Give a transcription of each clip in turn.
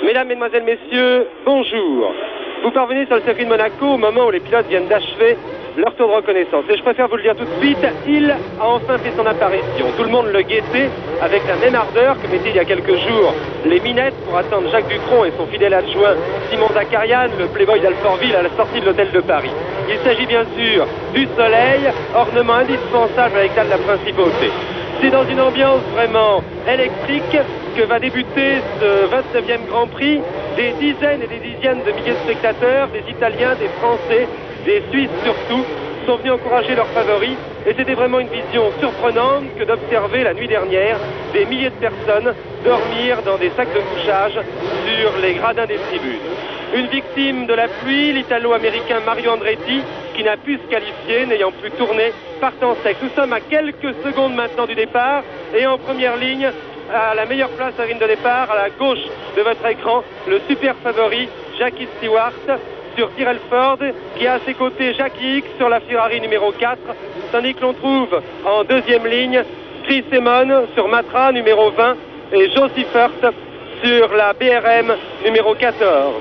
Mesdames, Mesdemoiselles, Messieurs, bonjour. Vous parvenez sur le circuit de Monaco au moment où les pilotes viennent d'achever leur tour de reconnaissance. Et je préfère vous le dire tout de suite, il a enfin fait son apparition. Tout le monde le guettait avec la même ardeur que mettaient il y a quelques jours les minettes pour attendre Jacques Dutronc et son fidèle adjoint Simon Zakarian, le playboy d'Alfortville, à la sortie de l'hôtel de Paris. Il s'agit bien sûr du soleil, ornement indispensable à l'état de la principauté. C'est dans une ambiance vraiment électrique que va débuter ce 29e Grand Prix. Des dizaines et des dizaines de milliers de spectateurs, des Italiens, des Français, des Suisses surtout, sont venus encourager leurs favoris. Et c'était vraiment une vision surprenante que d'observer la nuit dernière des milliers de personnes dormir dans des sacs de couchage sur les gradins des tribunes. Une victime de la pluie, l'Italo-américain Mario Andretti, qui n'a pu se qualifier, n'ayant plus tourné, part en sec. Nous sommes à quelques secondes maintenant du départ et en première ligne, à la meilleure place à la ligne de départ, à la gauche de votre écran, le super favori Jackie Stewart sur Tyrrell Ford, qui a à ses côtés Jackie X sur la Ferrari numéro 4, tandis que l'on trouve en deuxième ligne Chris Amon sur Matra numéro 20 et Joe Seifert sur la BRM numéro 14.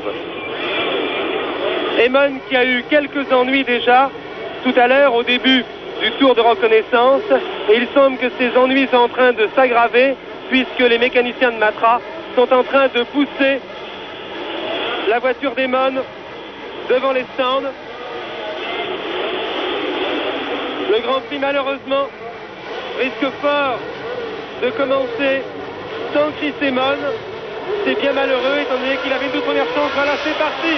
Amon qui a eu quelques ennuis déjà tout à l'heure au début du tour de reconnaissance, et il semble que ces ennuis sont en train de s'aggraver puisque les mécaniciens de Matra sont en train de pousser la voiture d'Amon devant les stands. Le Grand Prix malheureusement risque fort de commencer sans Chris Amon. C'est bien malheureux étant donné qu'il avait une toute première chance. Voilà, c'est parti.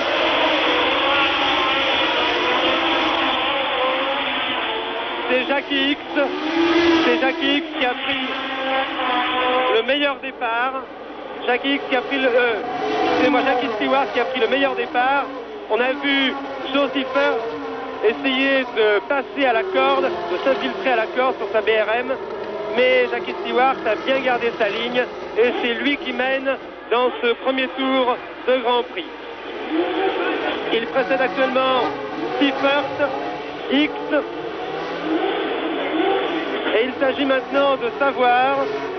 C'est Jackie X qui a pris le meilleur départ. Jackie X qui a pris Jackie Stewart qui a pris le meilleur départ. On a vu Joe Seifert essayer de passer à la corde, de s'infiltrer à la corde sur sa BRM, mais Jackie Stewart a bien gardé sa ligne et c'est lui qui mène dans ce premier tour de Grand Prix. Il précède actuellement Seifert, X, et il s'agit maintenant de savoir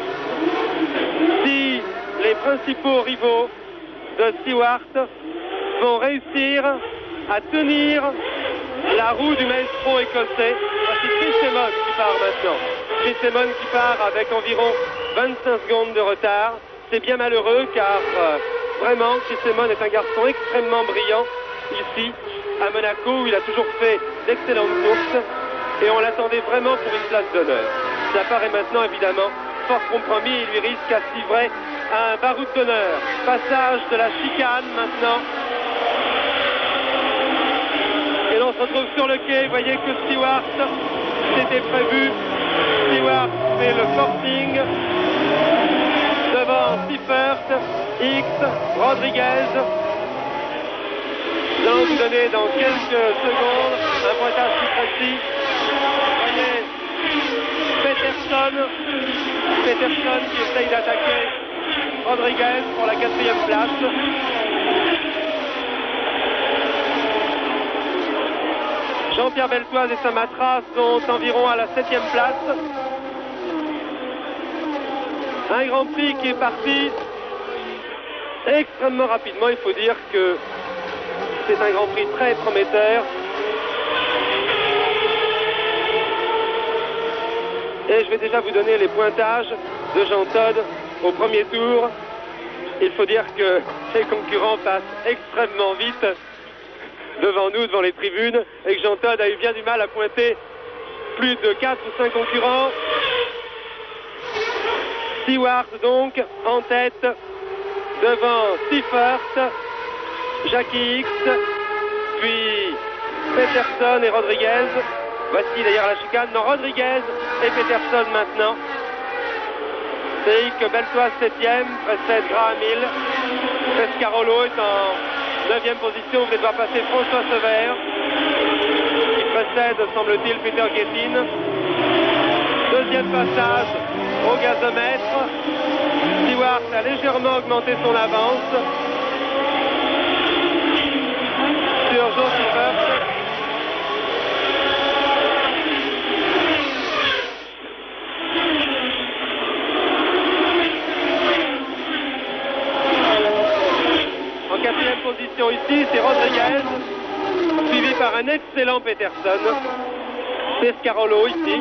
si les principaux rivaux de Stewart vont réussir à tenir la roue du maestro écossais. Voici Chris Amon qui part maintenant. Chris Amon qui part avec environ 25 secondes de retard. C'est bien malheureux car vraiment Chris Amon est un garçon extrêmement brillant ici à Monaco où il a toujours fait d'excellentes courses et on l'attendait vraiment pour une place d'honneur. Ça paraît maintenant évidemment fort compromis, il lui risque à Civray un baroud d'honneur. Passage de la chicane maintenant. Et l'on se retrouve sur le quai, vous voyez que Stewart, c'était prévu. Stewart fait le forcing devant Seifert, X, Rodriguez. Nous allons vous donner dans quelques secondes un pointage plus précis. Vous voyez Peterson qui essaye d'attaquer Rodriguez pour la 4e place. Jean-Pierre Beltoise et Samatra sont environ à la 7e place. Un Grand Prix qui est parti extrêmement rapidement. Il faut dire que c'est un Grand Prix très prometteur. Et je vais déjà vous donner les pointages de Jean Todt au premier tour. Il faut dire que ses concurrents passent extrêmement vite devant nous, devant les tribunes, et que Jean Todt a eu bien du mal à pointer plus de 4 ou 5 concurrents. Stewart donc en tête devant Seifert, Jackie X, puis Peterson et Rodriguez. Voici d'ailleurs la chicane. Non, Rodriguez et Peterson maintenant. C'est que Beltoise 7e, précède Graham Hill. Pescarolo est en 9e position. Vous allez devoir passer François Sever, qui précède, semble-t-il, Peter Gettin. Deuxième passage au gazomètre. Stewart a légèrement augmenté son avance sur Joe Seifert. l'apparition ici, c'est Rodriguez, suivi par un excellent Peterson. Pescarolo ici.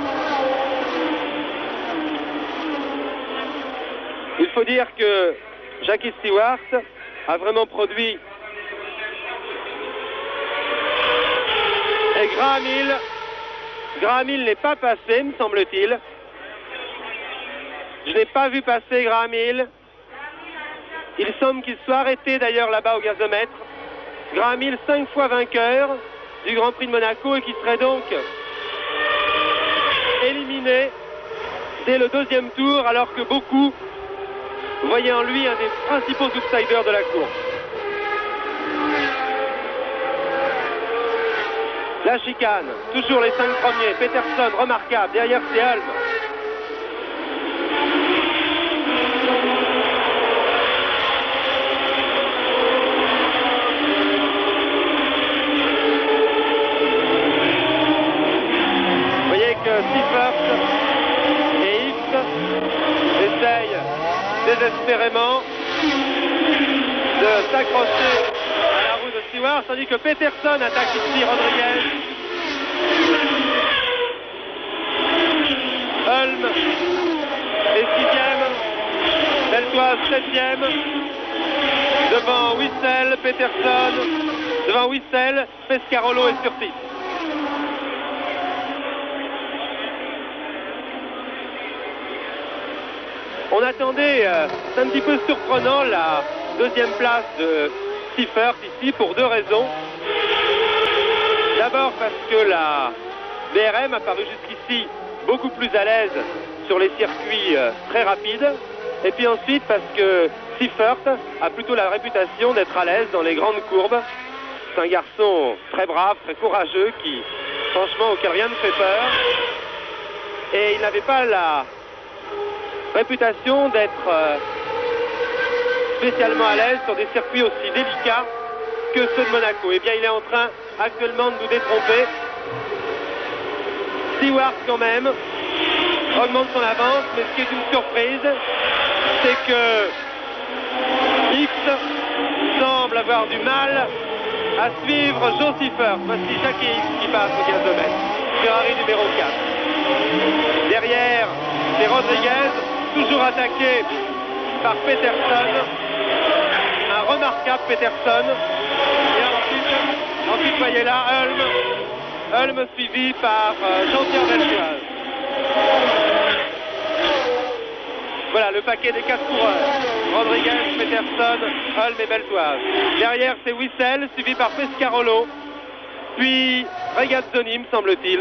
Il faut dire que Jackie Stewart a vraiment produit. Et Graham Hill n'est pas passé, me semble-t-il. Je n'ai pas vu passer Graham Hill. Il semble qu'il soit arrêté d'ailleurs là-bas au gazomètre. Graham Hill, 5 fois vainqueur du Grand Prix de Monaco et qui serait donc éliminé dès le deuxième tour, alors que beaucoup voyaient en lui un des principaux outsiders de la course. La chicane, toujours les 5 premiers. Peterson, remarquable. Derrière, c'est Hulme. Vous voyez que Seifert et X essayent désespérément de s'accrocher à la roue de Stewart, tandis que Peterson attaque ici Rodriguez. Hulme est 6e, Beltoise 7e, devant Wissel, Peterson, devant Wissel, Pescarolo est sur 6. On attendait, c'est un petit peu surprenant, la deuxième place de Seifert ici pour 2 raisons. D'abord parce que la BRM a paru jusqu'ici beaucoup plus à l'aise sur les circuits très rapides. Et puis ensuite parce que Seifert a plutôt la réputation d'être à l'aise dans les grandes courbes. C'est un garçon très brave, très courageux, qui, franchement, auquel rien ne fait peur. Et il n'avait pas la réputation d'être spécialement à l'aise sur des circuits aussi délicats que ceux de Monaco. Eh bien, il est en train actuellement de nous détromper. Stewart, quand même, augmente son avance, mais ce qui est une surprise, c'est que X semble avoir du mal à suivre Joe Seifert. Voici Jackie X qui passe au gazomètre. Ferrari numéro 4. Derrière, c'est Rodriguez, toujours attaqué par Peterson. Un remarquable Peterson. Et ensuite voyez là, Hulme suivi par Jean-Pierre Beltoise. Voilà le paquet des 4 coureurs. Rodriguez, Peterson, Hulme et Beltoise. Derrière, c'est Wissel, suivi par Pescarolo. Puis Regazzoni, me semble-t-il.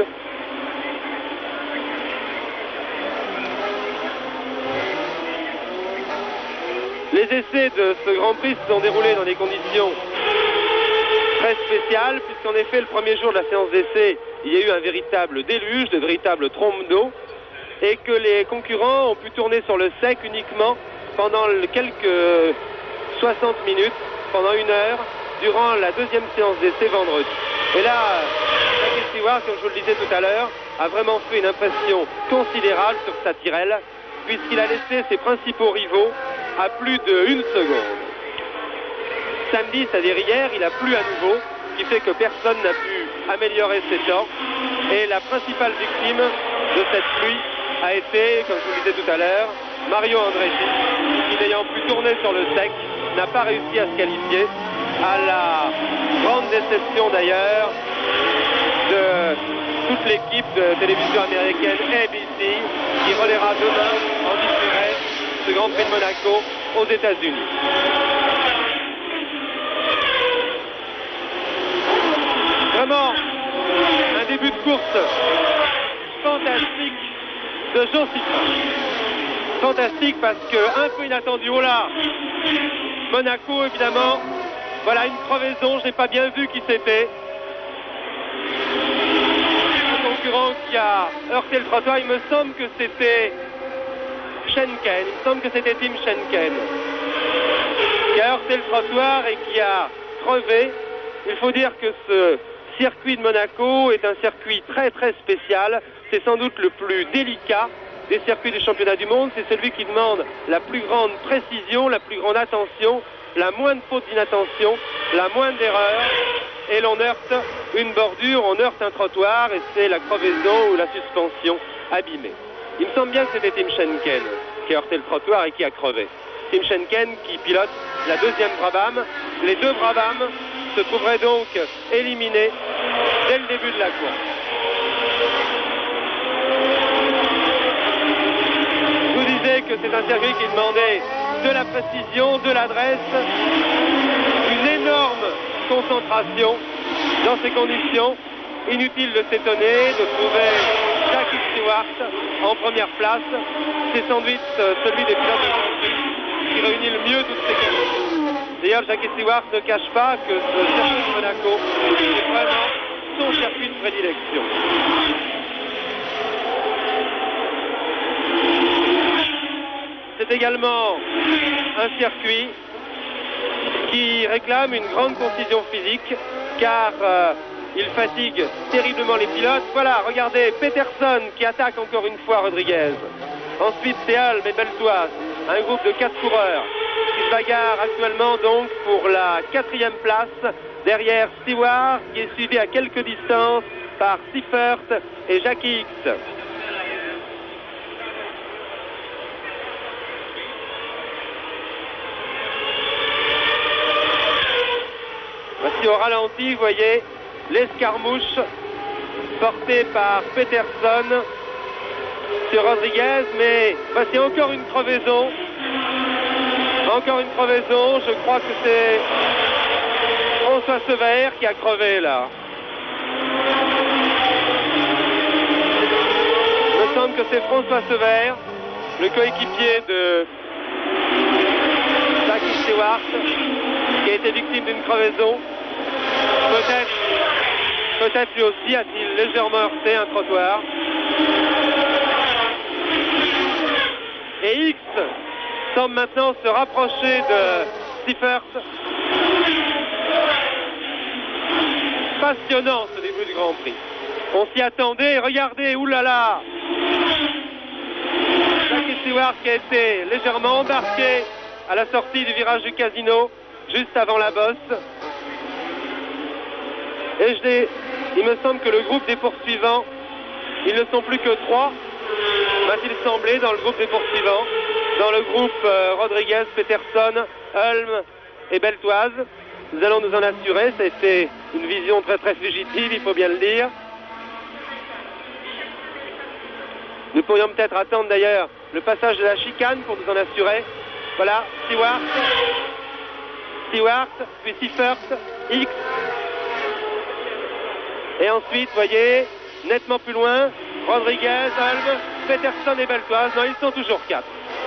Les essais de ce Grand Prix se sont déroulés dans des conditions très spéciales, puisqu'en effet, le premier jour de la séance d'essai, il y a eu un véritable déluge, de véritables trombes d'eau, et que les concurrents ont pu tourner sur le sec uniquement pendant quelques 60 minutes, pendant 1 heure, durant la deuxième séance d'essai vendredi. Et là, Jackie Stewart, comme je vous le disais tout à l'heure, a vraiment fait une impression considérable sur sa Tyrrell, puisqu'il a laissé ses principaux rivaux à plus d'1 seconde. Samedi, c'est-à-dire hier, il a plu à nouveau, ce qui fait que personne n'a pu améliorer ses temps. Et la principale victime de cette pluie a été, comme je vous le disais tout à l'heure, Mario Andretti, qui n'ayant pu tourner sur le sec, n'a pas réussi à se qualifier, à la grande déception d'ailleurs de toute l'équipe de télévision américaine ABC, qui relaiera demain en différé ce Grand Prix de Monaco aux États-Unis. Vraiment un début de course fantastique de Joe Seifert. Fantastique parce que un peu inattendu. Oh là, Monaco évidemment. Voilà une crevaison, je n'ai pas bien vu qui c'était. Un concurrent qui a heurté le trottoir, il me semble que c'était Schenken, il me semble que c'était Tim Schenken qui a heurté le trottoir et qui a crevé. Il faut dire que ce circuit de Monaco est un circuit très très spécial. C'est sans doute le plus délicat des circuits du championnat du monde. C'est celui qui demande la plus grande précision, la plus grande attention, la moindre faute d'inattention la moindre erreur et l'on heurte une bordure, on heurte un trottoir et c'est la crevaison ou la suspension abîmée. Il me semble bien que c'était Tim Schenken qui a heurté le trottoir et qui a crevé. Tim Schenken qui pilote la deuxième Brabham. Les deux Brabham se trouveraient donc éliminés dès le début de la course. Je vous disais que c'est un circuit qui demandait de la précision, de l'adresse, une énorme concentration dans ces conditions. Inutile de s'étonner de trouver Jackie Stewart en première place. C'est sans doute celui des pilotes de Grand Prix qui réunit le mieux toutes ces qualités. D'ailleurs, Jackie Stewart ne cache pas que ce circuit de Monaco est vraiment son circuit de prédilection. C'est également un circuit qui réclame une grande concision physique car il fatigue terriblement les pilotes. Voilà, regardez, Peterson qui attaque encore une fois Rodriguez. Ensuite, c'est Hulme et Beltoise, un groupe de 4 coureurs qui se bagarrent actuellement donc pour la 4e place derrière Stewart qui est suivi à quelques distances par Seifert et Jackie X. Voici au ralenti, vous voyez, l'escarmouche portée par Peterson sur Rodriguez, mais voici encore une crevaison. Encore une crevaison, je crois que c'est François Sever qui a crevé là. Il me semble que c'est François Sever, le coéquipier de Jackie Stewart, qui a été victime d'une crevaison. Peut-être lui aussi a-t-il légèrement heurté un trottoir. Et X semble maintenant se rapprocher de Seifert. Passionnant ce début du Grand Prix. On s'y attendait, regardez, oulala. Jackie Stewart qui a été légèrement embarqué à la sortie du virage du Casino, juste avant la bosse. Et il me semble que le groupe des poursuivants, ils ne sont plus que 3, m'a-t-il semblé, dans le groupe des poursuivants. Dans le groupe Rodriguez, Peterson, Hulme et Beltoise. Nous allons nous en assurer, ça a été une vision très très fugitive, il faut bien le dire. Nous pourrions peut-être attendre d'ailleurs le passage de la chicane pour nous en assurer. Voilà, Stewart, puis Seifert, X. Et ensuite, vous voyez, nettement plus loin, Rodriguez, Hulme, Peterson et Beltoise. Non, ils sont toujours 4.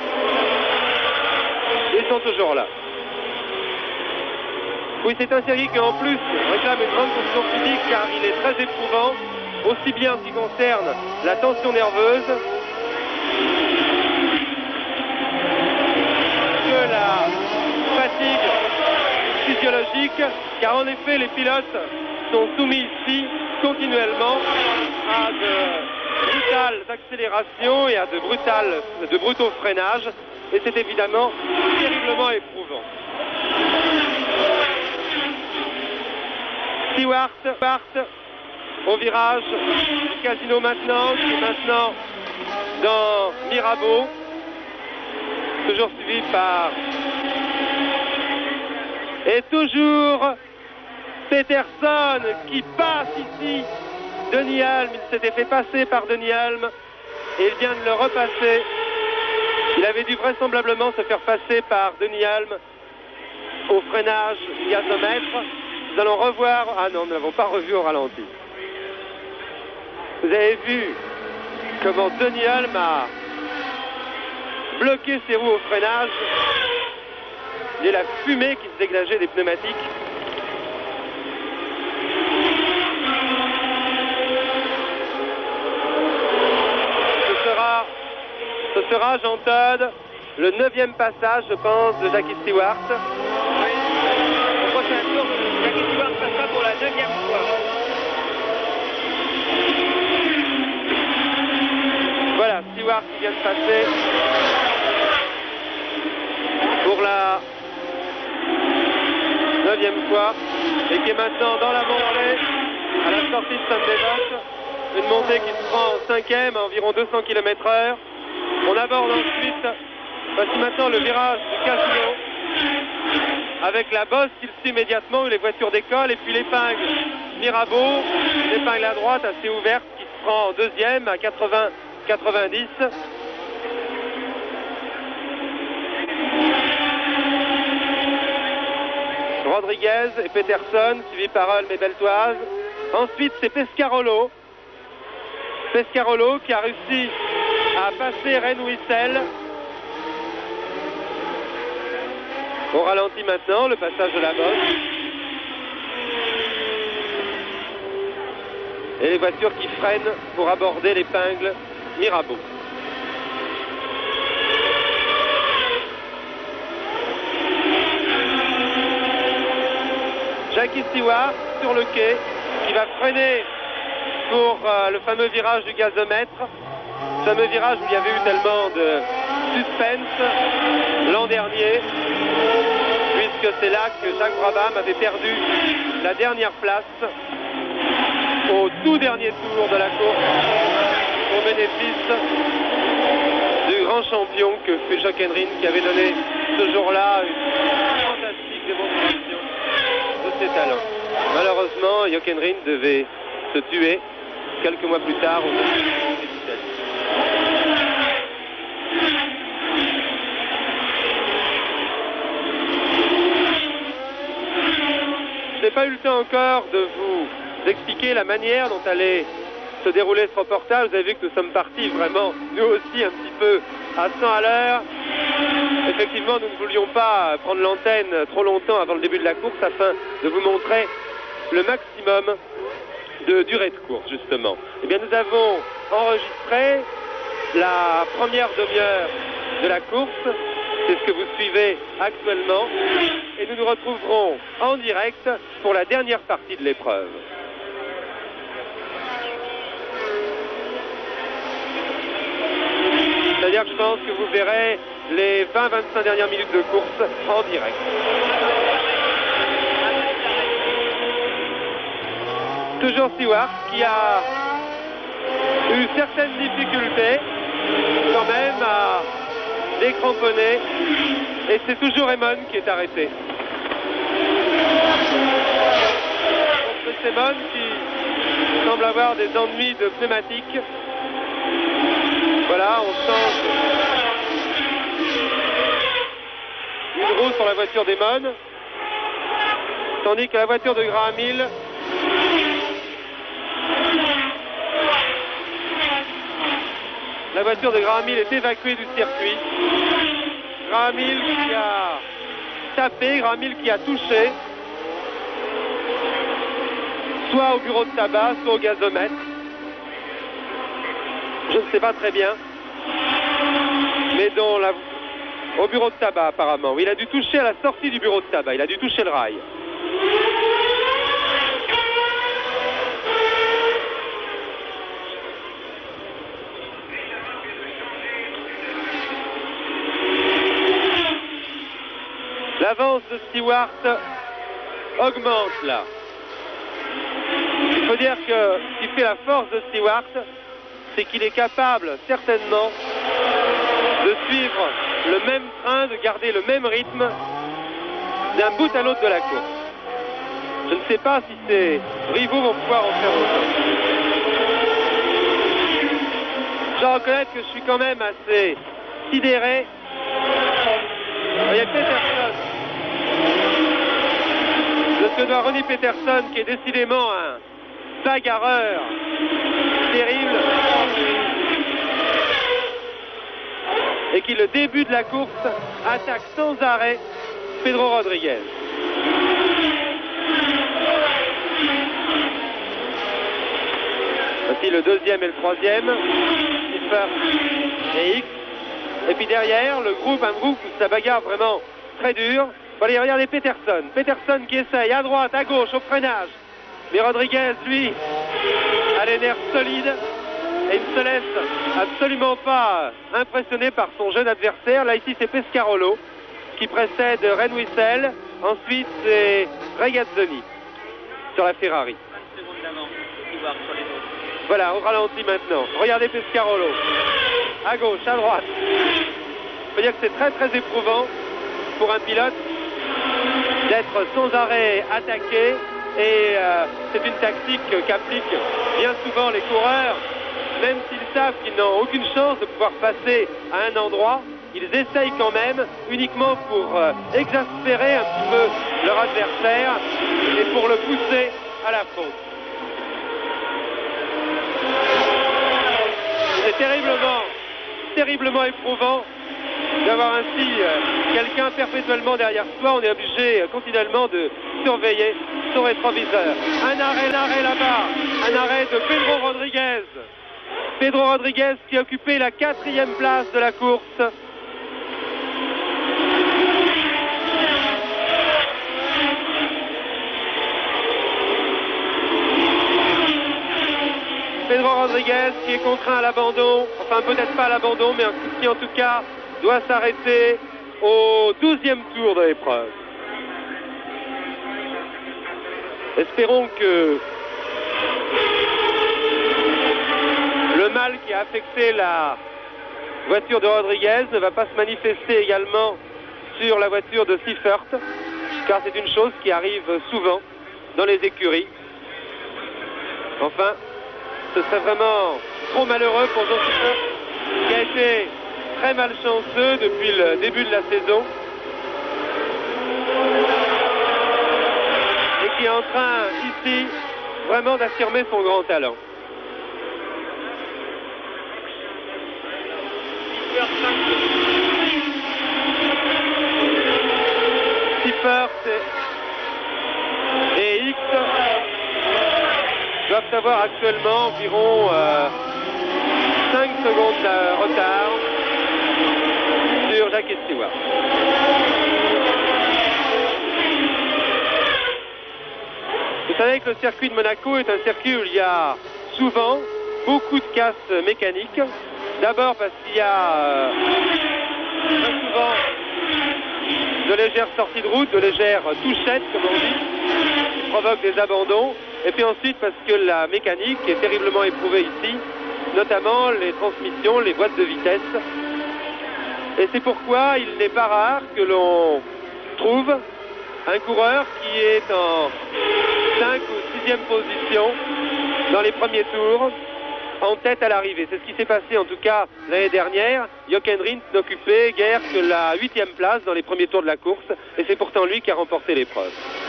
Ils sont toujours là. Oui, c'est un circuit qui en plus réclame une grande condition physique car il est très éprouvant, aussi bien en ce qui concerne la tension nerveuse que la fatigue physiologique, car en effet les pilotes sont soumis ici continuellement à de brutales accélérations et à de brutaux freinages, et c'est évidemment terriblement éprouvant. Stewart au virage du Casino maintenant, qui est maintenant dans Mirabeau, toujours suivi par et toujours Peterson qui passe ici Denis Hulme. Il s'était fait passer par Denis Hulme et il vient de le repasser. Il avait dû vraisemblablement se faire passer par Denis Hulme au freinage du gazomètre. Nous allons revoir... Ah non, nous ne l'avons pas revu au ralenti. Vous avez vu comment Denis Hulme a bloqué ses roues au freinage. Il y a la fumée qui se dégageait des pneumatiques. Ce sera, Jean Todt, le 9e passage, je pense, de Jackie Stewart. Oui. Au prochain tour, Jackie Stewart passera pour la 9e fois. Voilà, Stewart qui vient de passer pour la 9e deuxième fois et qui est maintenant dans la montée à la sortie de Saint-Dévote. Une montée qui se prend en cinquième à environ 200 km/h. On aborde ensuite, voici maintenant le virage du Casino avec la bosse qui le suit immédiatement où les voitures décollent et puis l'épingle Mirabeau, l'épingle à droite assez ouverte qui se prend en deuxième à 80-90. Rodriguez et Peterson, suivi par Ulm et Beltoise. Ensuite, c'est Pescarolo. Pescarolo qui a réussi à passer Rennes-Wissel. On ralentit maintenant le passage de la bosse. Et les voitures qui freinent pour aborder l'épingle Mirabeau. Jackie Stewart sur le quai qui va freiner pour le fameux virage du gazomètre. Ce fameux virage où il y avait eu tellement de suspense l'an dernier, puisque c'est là que Jacques Brabham avait perdu la dernière place au tout dernier tour de la course au bénéfice du grand champion que fut Jochenrin, qui avait donné ce jour-là une fantastique démonstration de ses talents. Malheureusement, Jochenrin devait se tuer quelques mois plus tard au Je n'ai pas eu le temps encore de vous expliquer la manière dont allait se dérouler ce reportage. Vous avez vu que nous sommes partis vraiment, nous aussi, un petit peu à 100 à l'heure. Effectivement, nous ne voulions pas prendre l'antenne trop longtemps avant le début de la course afin de vous montrer le maximum de durée de course, justement. Eh bien, nous avons enregistré la première demi-heure de la course. C'est ce que vous suivez actuellement. Et nous nous retrouverons en direct pour la dernière partie de l'épreuve. C'est-à-dire que je pense que vous verrez les 20-25 dernières minutes de course en direct. Toujours Stewart qui a eu certaines difficultés quand même à décramponner, et c'est toujours Emon qui est arrêté. C'est Emon qui semble avoir des ennuis de pneumatique. Voilà, on change une roue sur la voiture d'Emon, tandis que la voiture de Graham Hill est évacuée du circuit. Graham Hill qui a tapé, Graham Hill qui a touché, soit au bureau de tabac, soit au gazomètre. Je ne sais pas très bien, mais au bureau de tabac apparemment. Oui, il a dû toucher à la sortie du bureau de tabac, il a dû toucher le rail. L'avance de Stewart augmente là. Il faut dire que ce qui fait la force de Stewart, c'est qu'il est capable certainement de suivre le même train, de garder le même rythme d'un bout à l'autre de la course. Je ne sais pas si ses rivaux vont pouvoir en faire autant. Je dois reconnaître que je suis quand même assez sidéré. Il y a Peterson. De ce que doit Ronnie Peterson, qui est décidément un bagarreur terrible, et qui, le début de la course, attaque sans arrêt Pedro Rodriguez. Voici le deuxième et le troisième, Schiffer et X. Et puis derrière, un groupe où ça bagarre vraiment très dur. Allez, regardez Peterson. Peterson qui essaye à droite, à gauche, au freinage. Mais Rodriguez, lui, a les nerfs solides et il ne se laisse absolument pas impressionner par son jeune adversaire. Là, ici, c'est Pescarolo qui précède Rennes-Wissel. Ensuite, c'est Regazzoni sur la Ferrari. 5 secondes d'avance, Stewart sur les autres. Voilà, au ralenti maintenant. Regardez Pescarolo. À gauche, à droite. On peut dire que c'est très très éprouvant pour un pilote d'être sans arrêt attaqué. Et c'est une tactique qu'appliquent bien souvent les coureurs. Même s'ils savent qu'ils n'ont aucune chance de pouvoir passer à un endroit, ils essayent quand même, uniquement pour exaspérer un petit peu leur adversaire et pour le pousser à la faute. C'est terriblement éprouvant d'avoir ainsi quelqu'un perpétuellement derrière soi. On est obligé continuellement de surveiller son rétroviseur. Un arrêt là-bas, un arrêt de Pedro Rodriguez. Pedro Rodriguez qui a occupé la 4e place de la course. Pedro Rodriguez qui est contraint à l'abandon, enfin peut-être pas à l'abandon, mais qui en tout cas doit s'arrêter au 12e tour de l'épreuve. Espérons que le mal qui a affecté la voiture de Rodriguez ne va pas se manifester également sur la voiture de Seifert, car c'est une chose qui arrive souvent dans les écuries. Enfin, ce serait vraiment trop malheureux pour Jean Seifert, qui a été très malchanceux depuis le début de la saison et qui est en train ici vraiment d'affirmer son grand talent. Seifert et X doivent avoir actuellement environ 5 secondes de retard sur Jackie Stewart. Vous savez que le circuit de Monaco est un circuit où il y a souvent beaucoup de casses mécaniques. D'abord parce qu'il y a très souvent de légères sorties de route, de légères touchettes, comme on dit, qui provoquent des abandons. Et puis ensuite parce que la mécanique est terriblement éprouvée ici, notamment les transmissions, les boîtes de vitesse. Et c'est pourquoi il n'est pas rare que l'on trouve un coureur qui est en 5 ou 6e position dans les premiers tours, en tête à l'arrivée. C'est ce qui s'est passé en tout cas l'année dernière. Jochen Rindt n'occupait guère que la 8e place dans les premiers tours de la course, et c'est pourtant lui qui a remporté l'épreuve.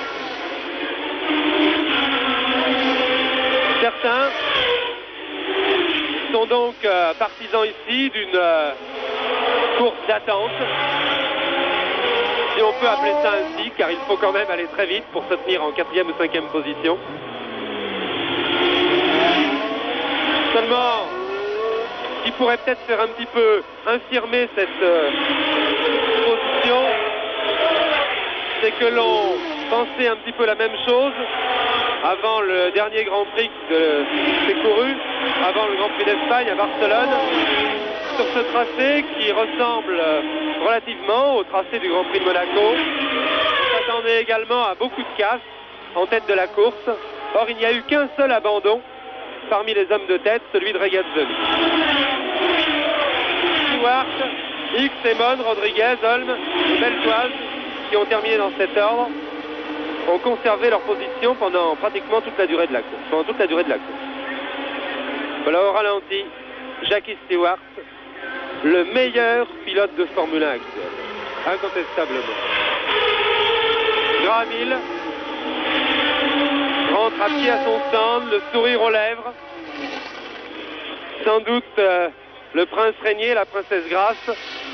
Certains sont donc partisans ici d'une course d'attente, si on peut appeler ça ainsi, car il faut quand même aller très vite pour se tenir en 4e ou 5e position. Seulement, ce qui pourrait peut-être faire un petit peu infirmer cette position, c'est que l'on pensait un petit peu la même chose avant le dernier Grand Prix de s'est couru, avant le Grand Prix d'Espagne à Barcelone, sur ce tracé qui ressemble relativement au tracé du Grand Prix de Monaco. On s'attendait également à beaucoup de casses en tête de la course. Or, il n'y a eu qu'un seul abandon parmi les hommes de tête, celui de Regazzoni. Stewart, X, Simon, Rodriguez, Holm et Beltoise, qui ont terminé dans cet ordre, ont conservé leur position pendant pratiquement toute la durée de la course. Voilà au ralenti, Jackie Stewart, le meilleur pilote de Formule 1 actuel, incontestablement. Graham Hill rentre à pied à son stand, le sourire aux lèvres. Sans doute le prince régné, la princesse Grace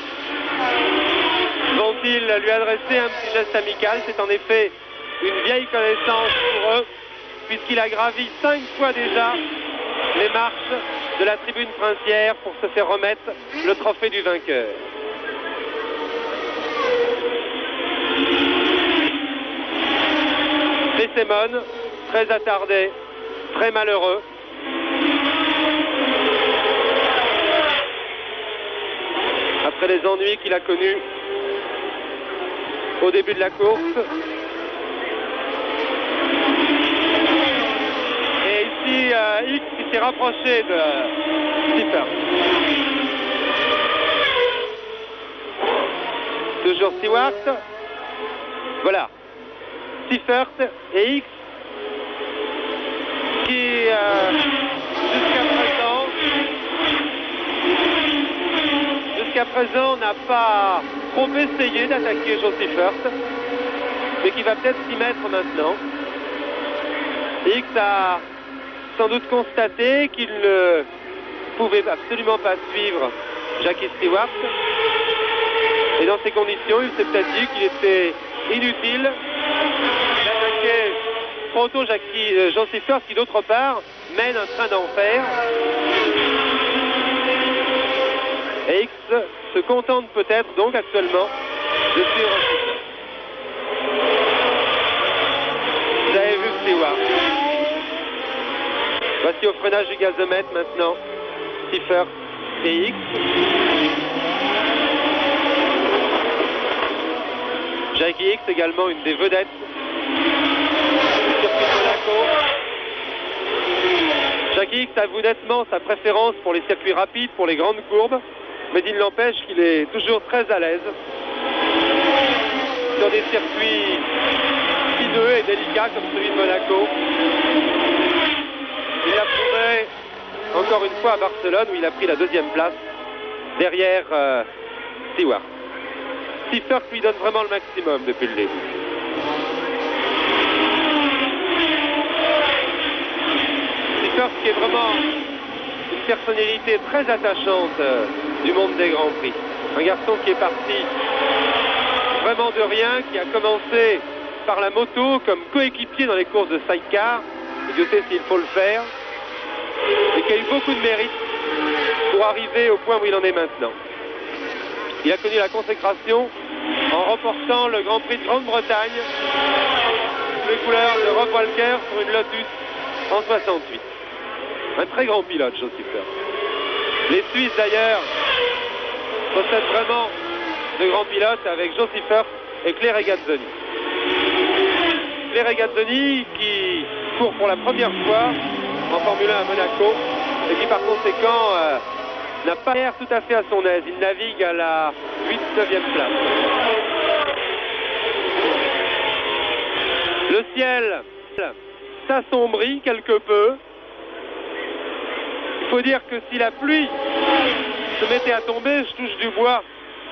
vont-ils lui adresser un petit geste amical. C'est en effet une vieille connaissance pour eux, puisqu'il a gravi 5 fois déjà les marches de la tribune princière pour se faire remettre le trophée du vainqueur. Et Simon, très attardé, très malheureux. Après les ennuis qu'il a connus au début de la course, rapprocher de Seifert. Toujours Stewart. Voilà. Seifert et X qui jusqu'à présent n'a pas trop essayé d'attaquer Joe Seifert, mais qui va peut-être s'y mettre maintenant. X a sans doute constaté qu'il ne pouvait absolument pas suivre Jackie Stewart, et dans ces conditions il s'est peut-être dit qu'il était inutile d'attaquer trop tôt Joe Seifert, qui d'autre part mène un train d'enfer. Et X se contente peut-être donc actuellement de suivre Seifert. Vous avez vu Stewart. Voici au freinage du gazomètre maintenant Seifert et X. Jackie X également une des vedettes du circuit de Monaco. Jackie X avoue nettement sa préférence pour les circuits rapides, pour les grandes courbes, mais il n'empêche qu'il est toujours très à l'aise sur des circuits sinueux et délicats comme celui de Monaco. Il l'a prouvé encore une fois à Barcelone, où il a pris la 2e place derrière Stewart. Seifert lui donne vraiment le maximum depuis le début. Seifert qui est vraiment une personnalité très attachante du monde des Grands Prix. Un garçon qui est parti vraiment de rien, qui a commencé par la moto comme coéquipier dans les courses de sidecar, et Dieu sait s'il faut le faire, et qui a eu beaucoup de mérite pour arriver au point où il en est maintenant. Il a connu la consécration en remportant le Grand Prix de Grande-Bretagne sous les couleurs de Rob Walker sur une Lotus en 68. Un très grand pilote, Joe Seifert. Les Suisses d'ailleurs possèdent vraiment de grands pilotes avec Joe Seifert et Clay Regazzoni. Clay Regazzoni qui court pour la première fois en Formule 1 à Monaco et qui par conséquent n'a pas l'air tout à fait à son aise. Il navigue à la 8-9e place. Le ciel s'assombrit quelque peu. Il faut dire que si la pluie se mettait à tomber, je touche du bois,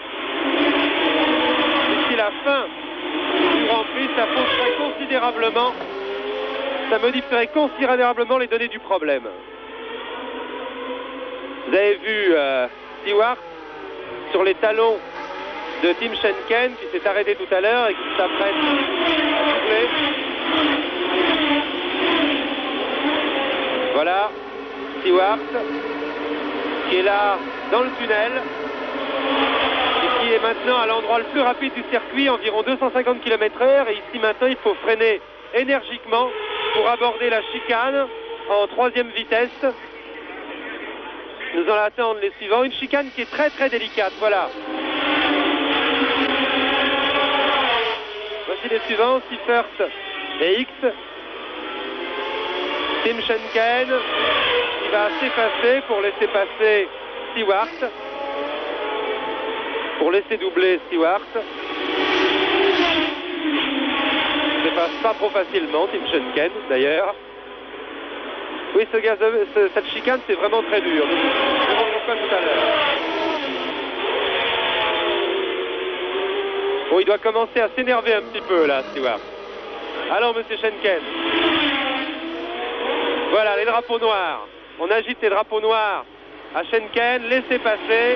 d'ici la fin du Grand Prix, ça fausserait considérablement, ça modifierait considérablement les données du problème. Vous avez vu Stewart sur les talons de Tim Schenken qui s'est arrêté tout à l'heure et qui s'apprête à doubler. Voilà Stewart qui est là dans le tunnel et qui est maintenant à l'endroit le plus rapide du circuit, environ 250 km/h, et ici maintenant il faut freiner énergiquement pour aborder la chicane en 3e vitesse. Nous allons attendre les suivants. Une chicane qui est très très délicate. Voilà. Voici les suivants. Seifert et X. Tim Schenken qui va s'effacer pour laisser passer Stewart. Pour laisser doubler Stewart. Il ne passe pas trop facilement, Tim Schenken d'ailleurs. Oui, cette chicane, c'est vraiment très dur. Je vous montre pourquoi tout à l'heure. Bon, il doit commencer à s'énerver un petit peu, là, Stewart. Allons, monsieur Schenken. Voilà, les drapeaux noirs. On agite les drapeaux noirs à Schenken. Laissez passer.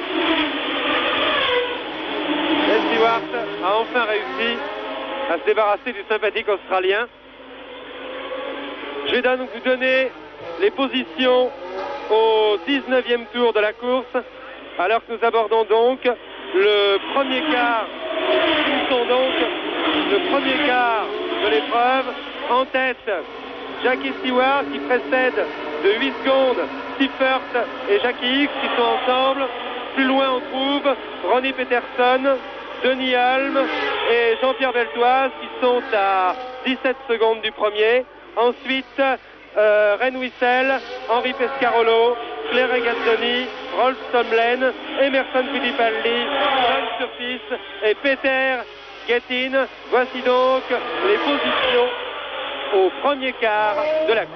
Et Stewart a enfin réussi à se débarrasser du sympathique Australien. Je vais donc vous donner les positions au 19e tour de la course, alors que nous abordons donc le premier quart. Nous sont donc le premier quart de l'épreuve. En tête, Jackie Stewart qui précède de 8 secondes Seifert et Jackie X qui sont ensemble. Plus loin on trouve Ronnie Peterson, Denis Hulme et Jean-Pierre Beltoise qui sont à 17 secondes du premier. Ensuite, Ren Wissel, Henri Pescarolo, Claire Regazzoni, Rolf Stomlen, Emerson Fittipaldi, John Surtees et Peter Gethin. Voici donc les positions au premier quart de la course.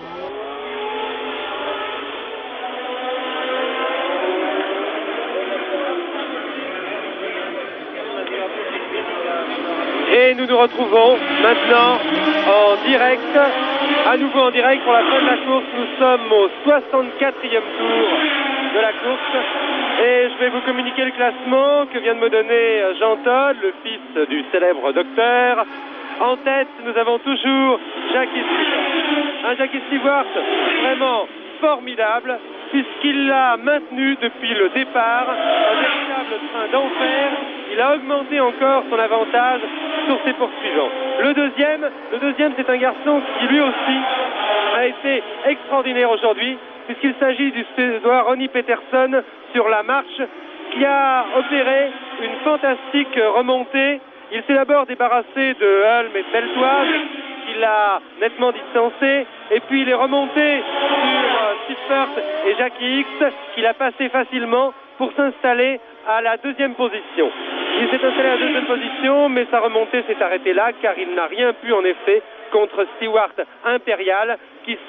Et nous nous retrouvons maintenant en direct, à nouveau en direct pour la fin de la course. Nous sommes au 64e tour de la course et je vais vous communiquer le classement que vient de me donner Jean Todt, le fils du célèbre docteur. En tête, nous avons toujours Jackie Stewart. Un Jackie Stewart vraiment formidable puisqu'il l'a maintenu depuis le départ, un véritable train d'enfer. Il a augmenté encore son avantage sur ses poursuivants. Le deuxième, c'est un garçon qui lui aussi a été extraordinaire aujourd'hui, puisqu'il s'agit du Suédois Ronnie Peterson sur la marche, qui a opéré une fantastique remontée. Il s'est d'abord débarrassé de Hulme et de Beltoise, qu'il a nettement distancé, et puis il est remonté sur Siffert et Jackie X, qu'il a passé facilement pour s'installer à la deuxième position. Il s'est installé à la deuxième position, mais sa remontée s'est arrêtée là, car il n'a rien pu en effet contre Stewart Impérial, qui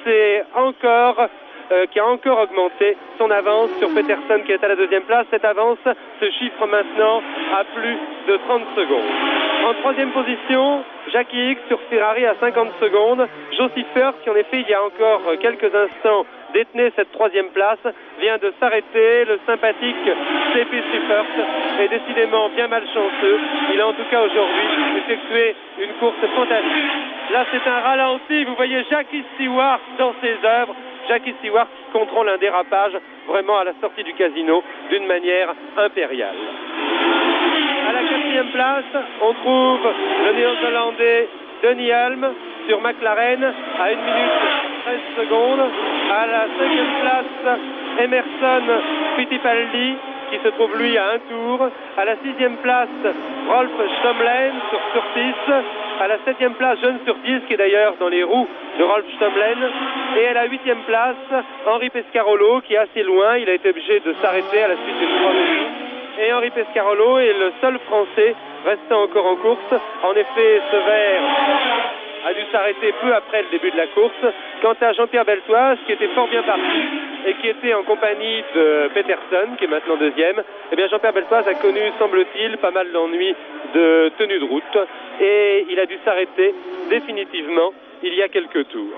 a encore augmenté son avance sur Peterson, qui est à la deuxième place. Cette avance se chiffre maintenant à plus de 30 secondes. En troisième position, Jackie X sur Ferrari à 50 secondes. Joe Siffert, qui en effet il y a encore quelques instants détenait cette troisième place, vient de s'arrêter. Le sympathique C.P. Siffert est décidément bien malchanceux. Il a en tout cas aujourd'hui effectué une course fantastique. Là c'est un ralenti, vous voyez Jackie Stewart dans ses œuvres. Jackie Stewart qui contrôle un dérapage vraiment à la sortie du casino d'une manière impériale. À la quatrième place, on trouve le néo-zélandais Denny Hulme sur McLaren à 1 minute 13 secondes. À la cinquième place, Emerson Fittipaldi qui se trouve lui à un tour. À la sixième place, Rolf Stomlen sur Surtees. À la septième place, John Surtees qui est d'ailleurs dans les roues de Rolf Stomlen. Et à la huitième place, Henri Pescarolo qui est assez loin. Il a été obligé de s'arrêter à la suite d'une promotion. Et Henri Pescarolo est le seul Français restant encore en course. En effet, Sever a dû s'arrêter peu après le début de la course. Quant à Jean-Pierre Beltoise, qui était fort bien parti et qui était en compagnie de Peterson, qui est maintenant deuxième, eh bien Jean-Pierre Beltoise a connu, semble-t-il, pas mal d'ennuis de tenue de route et il a dû s'arrêter définitivement il y a quelques tours.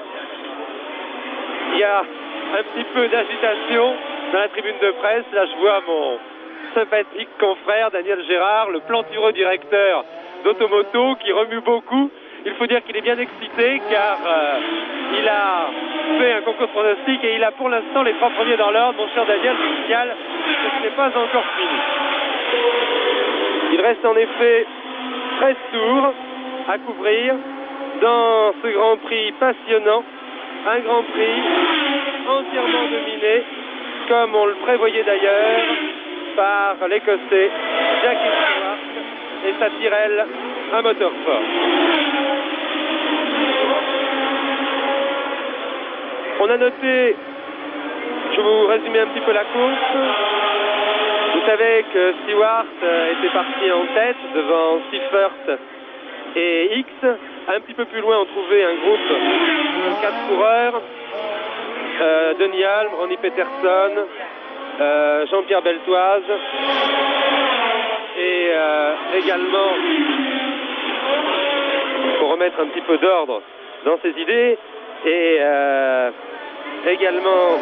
Il y a un petit peu d'agitation dans la tribune de presse. Là, je vois mon sympathique confrère Daniel Gérard, le plantureux directeur d'Automoto, qui remue beaucoup. Il faut dire qu'il est bien excité car il a fait un concours de pronostic et il a pour l'instant les 3 premiers dans l'ordre. Mon cher Daniel, je signale que ce n'est pas encore fini. Il reste en effet 13 tours à couvrir dans ce Grand Prix passionnant. Un Grand Prix entièrement dominé, comme on le prévoyait d'ailleurs, par l'Écossais Jackie Stewart et sa Tyrrell, un moteur fort. On a noté, je vais vous résumer un petit peu la course. Vous savez que Stewart était parti en tête devant Siffert et X. Un petit peu plus loin, on trouvait un groupe de 4 coureurs. Denny Hulme, Ronnie Peterson, Jean-Pierre Beltoise et également, pour remettre un petit peu d'ordre dans ses idées, et également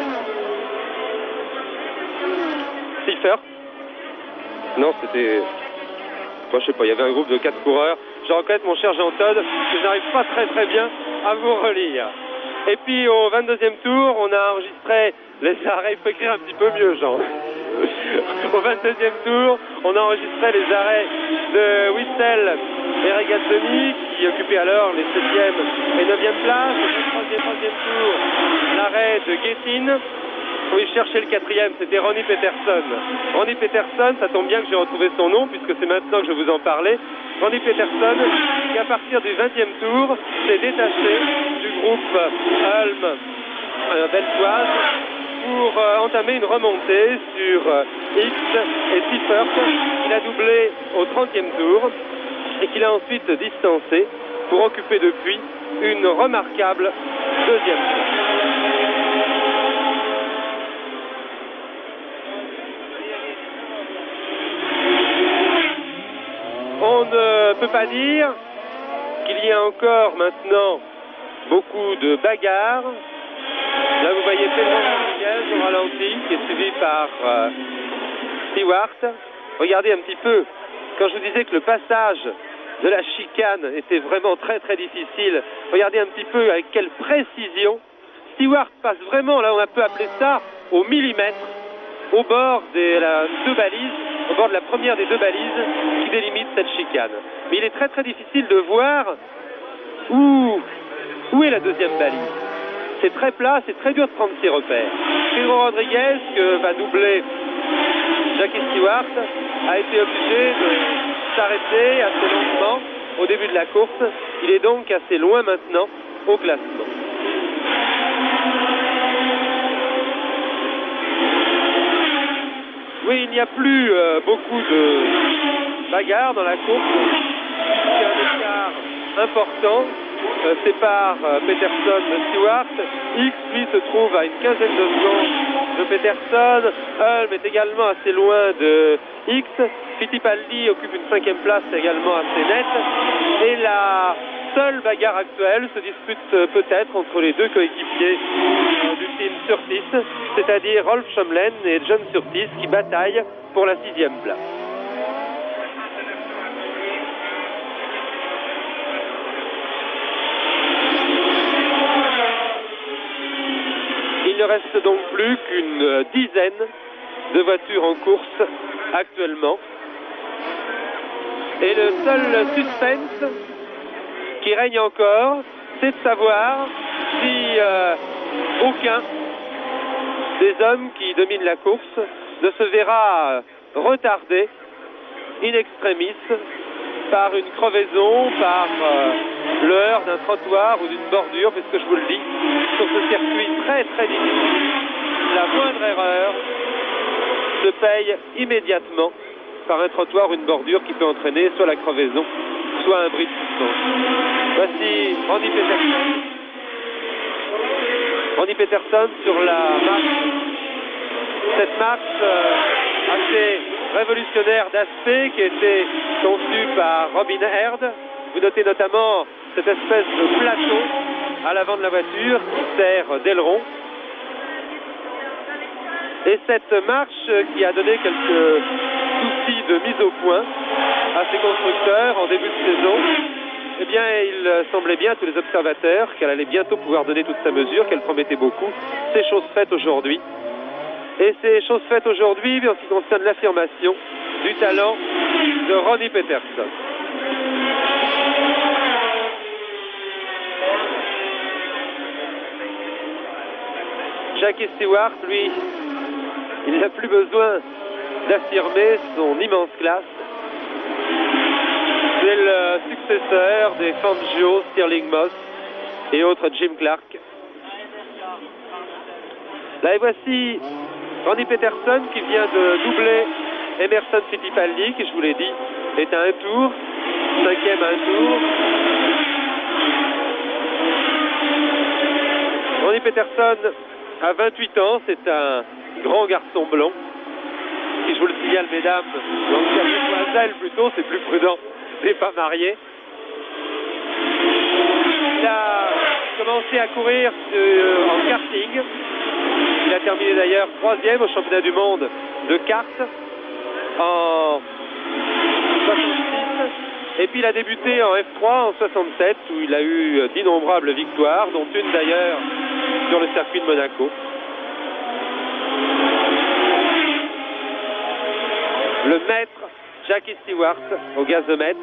Siffert. Non, c'était... Moi, je sais pas, il y avait un groupe de 4 coureurs. Je reconnais, mon cher Jean Todt, que je n'arrive pas très bien à vous relire. Et puis, au 22e tour, on a enregistré les arrêts. Il faut écrire un petit peu mieux, Jean. Au 22e tour, on a enregistré les arrêts de Wissel et Regazzoni, qui occupaient alors les 7e et 9e places. Au 3e tour, l'arrêt de Gethin. Oui, chercher le 4e, c'était Ronnie Peterson. Ronnie Peterson, ça tombe bien que j'ai retrouvé son nom, puisque c'est maintenant que je vous en parlais. Randy Peterson, qui à partir du 20e tour s'est détaché du groupe Ulm belsoise pour entamer une remontée sur X et Seifert. Il a doublé au 30e tour et qu'il a ensuite distancé pour occuper depuis une remarquable deuxième place. On ne peut pas dire qu'il y a encore maintenant beaucoup de bagarres. Là, vous voyez Pedro Rodriguez au ralenti, qui est suivi par Stewart. Regardez un petit peu, quand je vous disais que le passage de la chicane était vraiment très très difficile, regardez un petit peu avec quelle précision Stewart passe vraiment, là on peut appeler ça au millimètre, au bord des deux balises, au bord de la première des deux balises qui délimite cette chicane. Mais il est très très difficile de voir où est la deuxième balise. C'est très plat, c'est très dur de prendre ses repères. Pedro Rodriguez, que va doubler Jackie Stewart, a été obligé de s'arrêter assez lentement au début de la course. Il est donc assez loin maintenant au classement. Oui, il n'y a plus beaucoup de bagarres dans la course. Il y a un écart important sépare Peterson de Stewart. X, lui, se trouve à une quinzaine de secondes de Peterson. Ulm est également assez loin de X. Fittipaldi occupe une 5e place également assez nette. Et la seule bagarre actuelle se dispute peut-être entre les deux coéquipiers du team Surtees, c'est-à-dire Rolf Schomlen et John Surtees qui bataillent pour la 6e place. Il ne reste donc plus qu'une dizaine de voitures en course actuellement. Et le seul suspense qui règne encore, c'est de savoir si aucun des hommes qui dominent la course ne se verra retardé in extremis par une crevaison, par le heurt d'un trottoir ou d'une bordure, puisque je vous le dis, sur ce circuit très très difficile, la moindre erreur se paye immédiatement par un trottoir ou une bordure qui peut entraîner soit la crevaison, soit un bris de suspension. Voici Randy Peterson. Randy Peterson sur la marche. Cette marche assez révolutionnaire d'aspect qui a été conçue par Robin Herd. Vous notez notamment cette espèce de plateau à l'avant de la voiture qui sert d'aileron. Et cette marche qui a donné quelques soucis de mise au point à ses constructeurs en début de saison, eh bien, il semblait bien à tous les observateurs qu'elle allait bientôt pouvoir donner toute sa mesure, qu'elle promettait beaucoup. C'est chose faite aujourd'hui. Et c'est chose faite aujourd'hui en ce qui concerne l'affirmation du talent de Ronnie Peterson. Jackie Stewart, lui, il n'a plus besoin d'affirmer son immense classe. C'est le successeur des Fangio, Stirling Moss et autres Jim Clark. Là, et voici Randy Peterson qui vient de doubler Emerson Fittipaldi, qui, je vous l'ai dit, est à un tour, 5e à un tour. Randy Peterson a 28 ans, c'est un grand garçon blond, qui, je vous le signale, mesdames, donc mademoiselle plutôt, c'est plus prudent, n'est pas marié. Il a commencé à courir en karting. Il a terminé d'ailleurs 3e au championnat du monde de kart en 66. Et puis il a débuté en F3 en 67 où il a eu d'innombrables victoires, dont une d'ailleurs sur le circuit de Monaco. Le maître Jackie Stewart au gazomètre.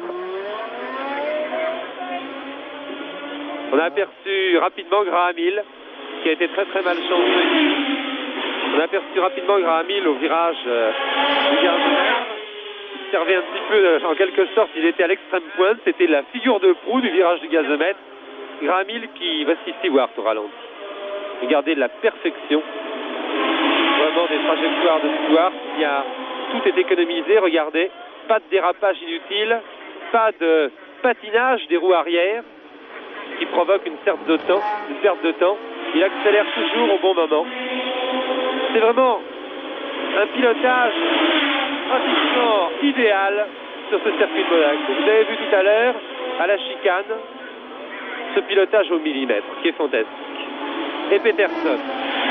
On a aperçu rapidement Graham Hill qui a été très très malchanceux. On a aperçu rapidement Graham Hill au virage du gazomètre. servait un petit peu, en quelque sorte, il était à l'extrême pointe. C'était la figure de proue du virage du gazomètre. Graham Hill qui va s'y Stewart au ralenti. Regardez la perfection vraiment des trajectoires de Stewart. Tout est économisé, regardez. Pas de dérapage inutile, pas de patinage des roues arrière qui provoque une perte de temps. Il accélère toujours au bon moment. C'est vraiment un pilotage pratiquement idéal sur ce circuit de Monaco. Vous avez vu tout à l'heure, à la chicane, ce pilotage au millimètre qui est fantastique. Et Peterson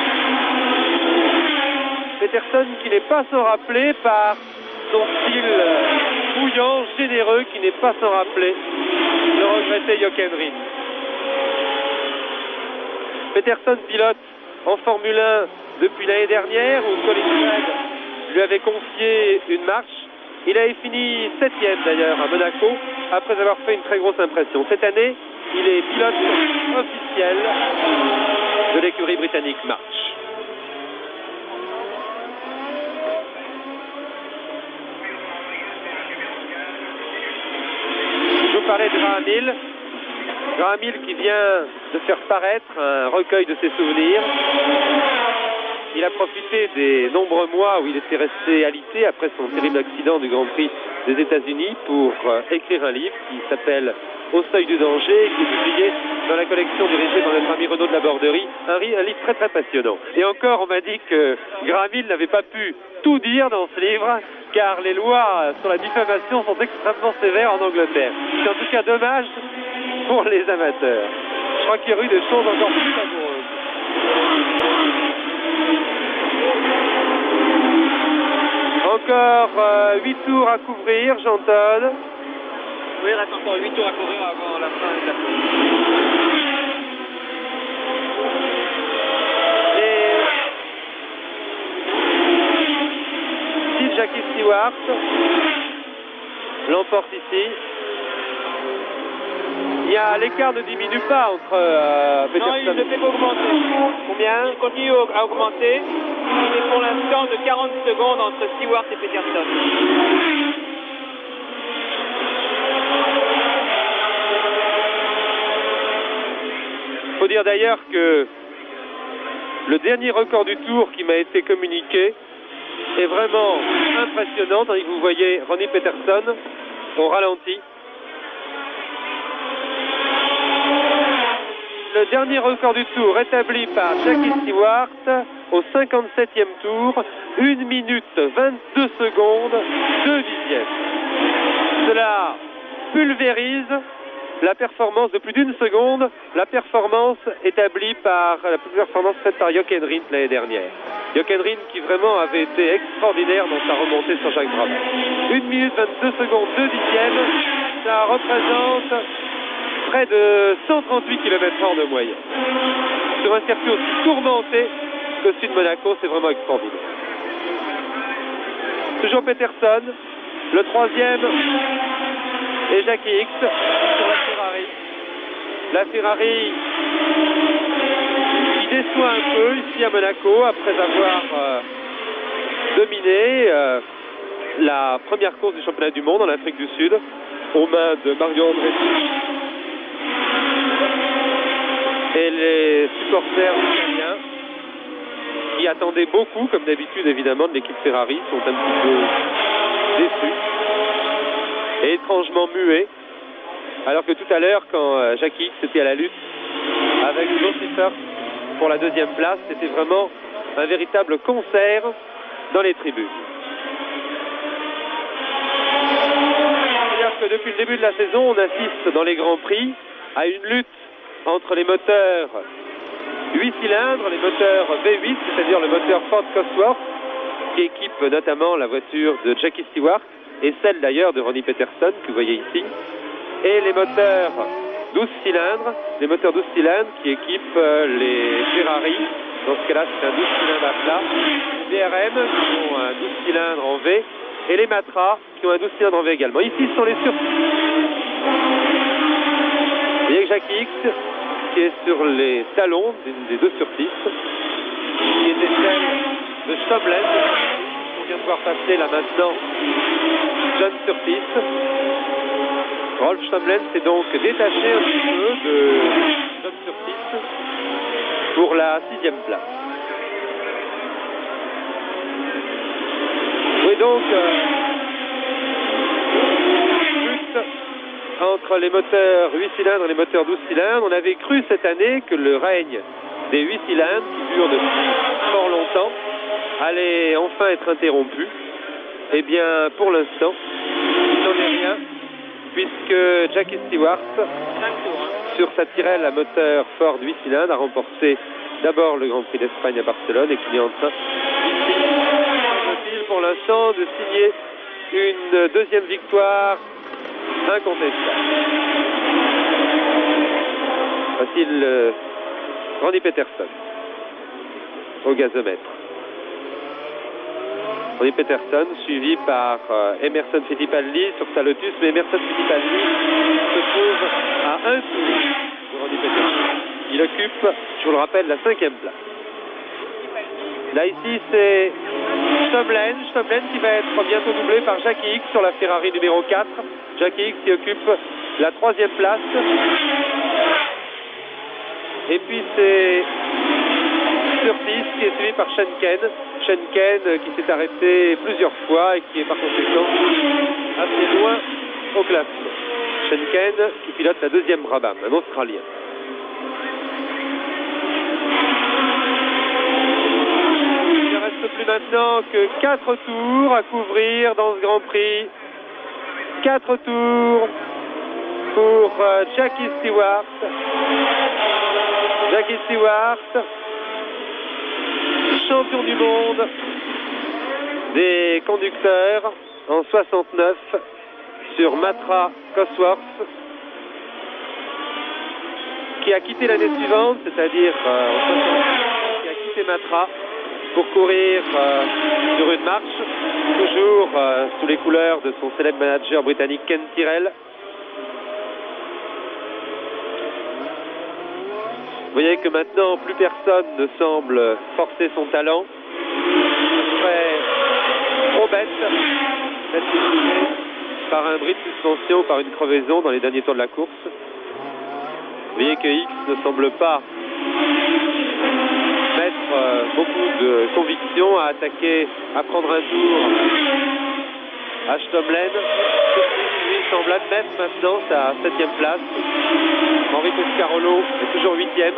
qui n'est pas sans rappeler par son style bouillant, généreux, qui n'est pas sans rappeler le regretté Jochen Rindt. Peterson pilote en Formule 1 depuis l'année dernière où Colin Craig lui avait confié une marche. Il avait fini 7e d'ailleurs à Monaco après avoir fait une très grosse impression. Cette année, il est pilote officiel de l'écurie britannique March. Je vous parlais de Graham Hill. Graham Hill qui vient de faire paraître un recueil de ses souvenirs. Il a profité des nombreux mois où il était resté alité après son terrible accident du Grand Prix des États-Unis pour écrire un livre qui s'appelle Au seuil du danger et qui est publié dans la collection dirigée par notre ami Renaud de la Borderie. Un livre très très passionnant. Et encore, on m'a dit que Graham Hill n'avait pas pu tout dire dans ce livre car les lois sur la diffamation sont extrêmement sévères en Angleterre. C'est en tout cas dommage pour les amateurs. Je crois qu'il y a eu des choses encore plus savoureuses. Encore 8 tours à couvrir, Jean-Todd. Oui, il reste encore 8 tours à courir avant la fin de la course. Et Steve Jackie Stewart l'emporte ici. L'écart ne diminue pas entre Peterson. Non, il ne fait qu'augmenter. Combien? Il continue à augmenter. Il est pour l'instant de 40 secondes entre Stewart et Peterson. Il faut dire d'ailleurs que le dernier record du tour qui m'a été communiqué est vraiment impressionnant, tandis que vous voyez Ronnie Peterson au ralenti. Le dernier record du tour établi par Jackie Stewart au 57e tour, 1 minute 22 secondes, 2 dixièmes. Cela pulvérise la performance de plus d'une seconde, la performance établie par la performance faite par Jochen Rindt l'année dernière. Jochen Rindt qui vraiment avait été extraordinaire dans sa remontée sur Jacques Brabant. 1 minute 22 secondes, 2 dixièmes, ça représente près de 138 km/h de moyenne. Sur un circuit aussi tourmenté que celui de Monaco, c'est vraiment extraordinaire. Toujours Peterson, le troisième et Jackie Hicks sur la Ferrari. La Ferrari qui déçoit un peu ici à Monaco après avoir dominé la première course du championnat du monde en Afrique du Sud aux mains de Mario Andretti. Et les supporters italiens qui attendaient beaucoup, comme d'habitude évidemment, de l'équipe Ferrari, sont un petit peu déçus et étrangement muets. Alors que tout à l'heure, quand Jackie Hicks était à la lutte avec Joe Seifert pour la deuxième place, c'était vraiment un véritable concert dans les tribunes. C'est-à-dire que depuis le début de la saison, on assiste dans les Grands Prix à une lutte entre les moteurs 8 cylindres, les moteurs V8, c'est-à-dire le moteur Ford Cosworth, qui équipe notamment la voiture de Jackie Stewart, et celle d'ailleurs de Ronnie Peterson, que vous voyez ici, et les moteurs 12 cylindres qui équipent les Ferrari. Dans ce cas-là, c'est un 12 cylindres à plat, les BRM qui ont un 12 cylindres en V, et les Matra qui ont un 12 cylindres en V également. Ici, ce sont les Vous voyez que Jackie Hicks qui est sur les talons d'une des deux surpistes, qui était celle de Choblet, qu'on vient de voir passer là maintenant John Surtees. Rolf Stomlen s'est donc détaché un petit peu de John Surtees pour la 6e place. Oui, donc, lutte entre les moteurs 8 cylindres et les moteurs 12 cylindres. On avait cru cette année que le règne des 8 cylindres, qui dure depuis fort longtemps, allait enfin être interrompu. Eh bien, pour l'instant, il n'en est rien, puisque Jackie Stewart, sur sa Tyrrell à moteur Ford 8 cylindres, a remporté d'abord le Grand Prix d'Espagne à Barcelone et qu'il est en train, ici, pour l'instant, de signer une deuxième victoire incontestable. Voici Randy Peterson au gazomètre. Randy Peterson suivi par Emerson Fittipaldi sur sa Lotus, mais Emerson Fittipaldi se trouve à un tour de Randy Peterson. Il occupe, je vous le rappelle, la 5e place. Là ici c'est Stomlen qui va être bientôt doublé par Jackie Ickx sur la Ferrari numéro 4. Jackie Ickx qui occupe la 3e place. Et puis c'est Surtees qui est suivi par Schenken qui s'est arrêté plusieurs fois et qui est par conséquent assez loin au classement. Schenken qui pilote la 2e Brabham, un Australien. Il ne reste plus maintenant que 4 tours à couvrir dans ce Grand Prix. 4 tours pour Jackie Stewart. Jackie Stewart, champion du monde des conducteurs en 69 sur Matra Cosworth, qui a quitté l'année suivante, c'est-à-dire en 69, qui a quitté Matra pour courir sur une marche, toujours sous les couleurs de son célèbre manager britannique Ken Tyrrell. Vous voyez que maintenant, plus personne ne semble forcer son talent. Ce serait trop bête d'être touché par un bris de suspension, par une crevaison dans les derniers tours de la course. Vous voyez que Ickx ne semble pas mettre beaucoup de conviction à attaquer, à prendre un tour à Stomlen. Lui semble admettre maintenant sa 7e place. Henri Pescarolo est toujours 8e.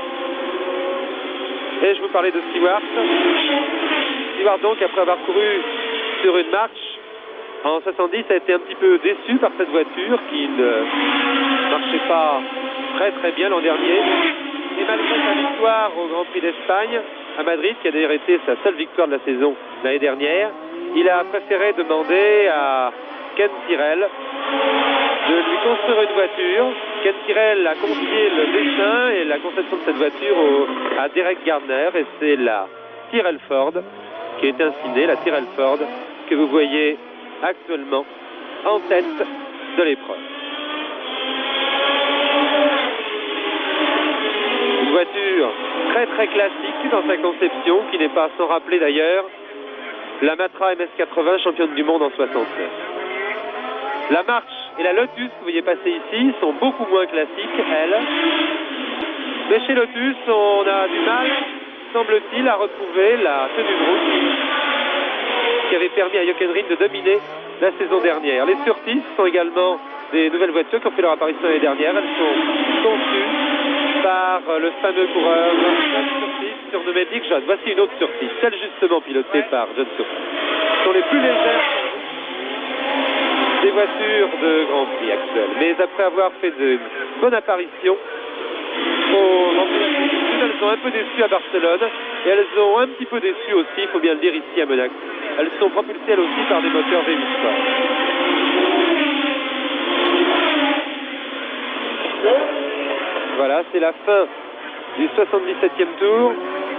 Et je vous parlais de Stewart. Stewart donc, après avoir couru sur une marche en 70, a été un petit peu déçu par cette voiture qui ne marchait pas très bien l'an dernier. Et malgré sa victoire au Grand Prix d'Espagne à Madrid, qui a d'ailleurs été sa seule victoire de la saison l'année dernière, il a préféré demander à Ken Tyrrell de lui construire une voiture. Ken Tyrrell a confié le dessin et la conception de cette voiture à Derek Gardner, et c'est la Tyrrell Ford qui est ainsi née, la Tyrrell Ford que vous voyez actuellement en tête de l'épreuve. Une voiture très classique dans sa conception, qui n'est pas sans rappeler d'ailleurs la Matra MS80, championne du monde en 69. La March et la Lotus que vous voyez passer ici sont beaucoup moins classiques, elles. Mais chez Lotus, on a du mal, semble-t-il, à retrouver la tenue de route qui avait permis à Jochen Rindt de dominer la saison dernière. Les Surtees sont également des nouvelles voitures qui ont fait leur apparition l'année dernière. Elles sont conçues par le fameux coureur John Surtees, surnommé Big John. Voici une autre Surtees, celle justement pilotée par John Surtees. Ce sont les plus légères des voitures de Grand Prix actuelles. Mais après avoir fait de bonnes apparitions au Grand Prix, elles sont un peu déçues à Barcelone et elles ont un petit peu déçu aussi, il faut bien le dire, ici à Monaco. Elles sont propulsées elles aussi par des moteurs V8 Sport. Voilà, c'est la fin du 77e tour.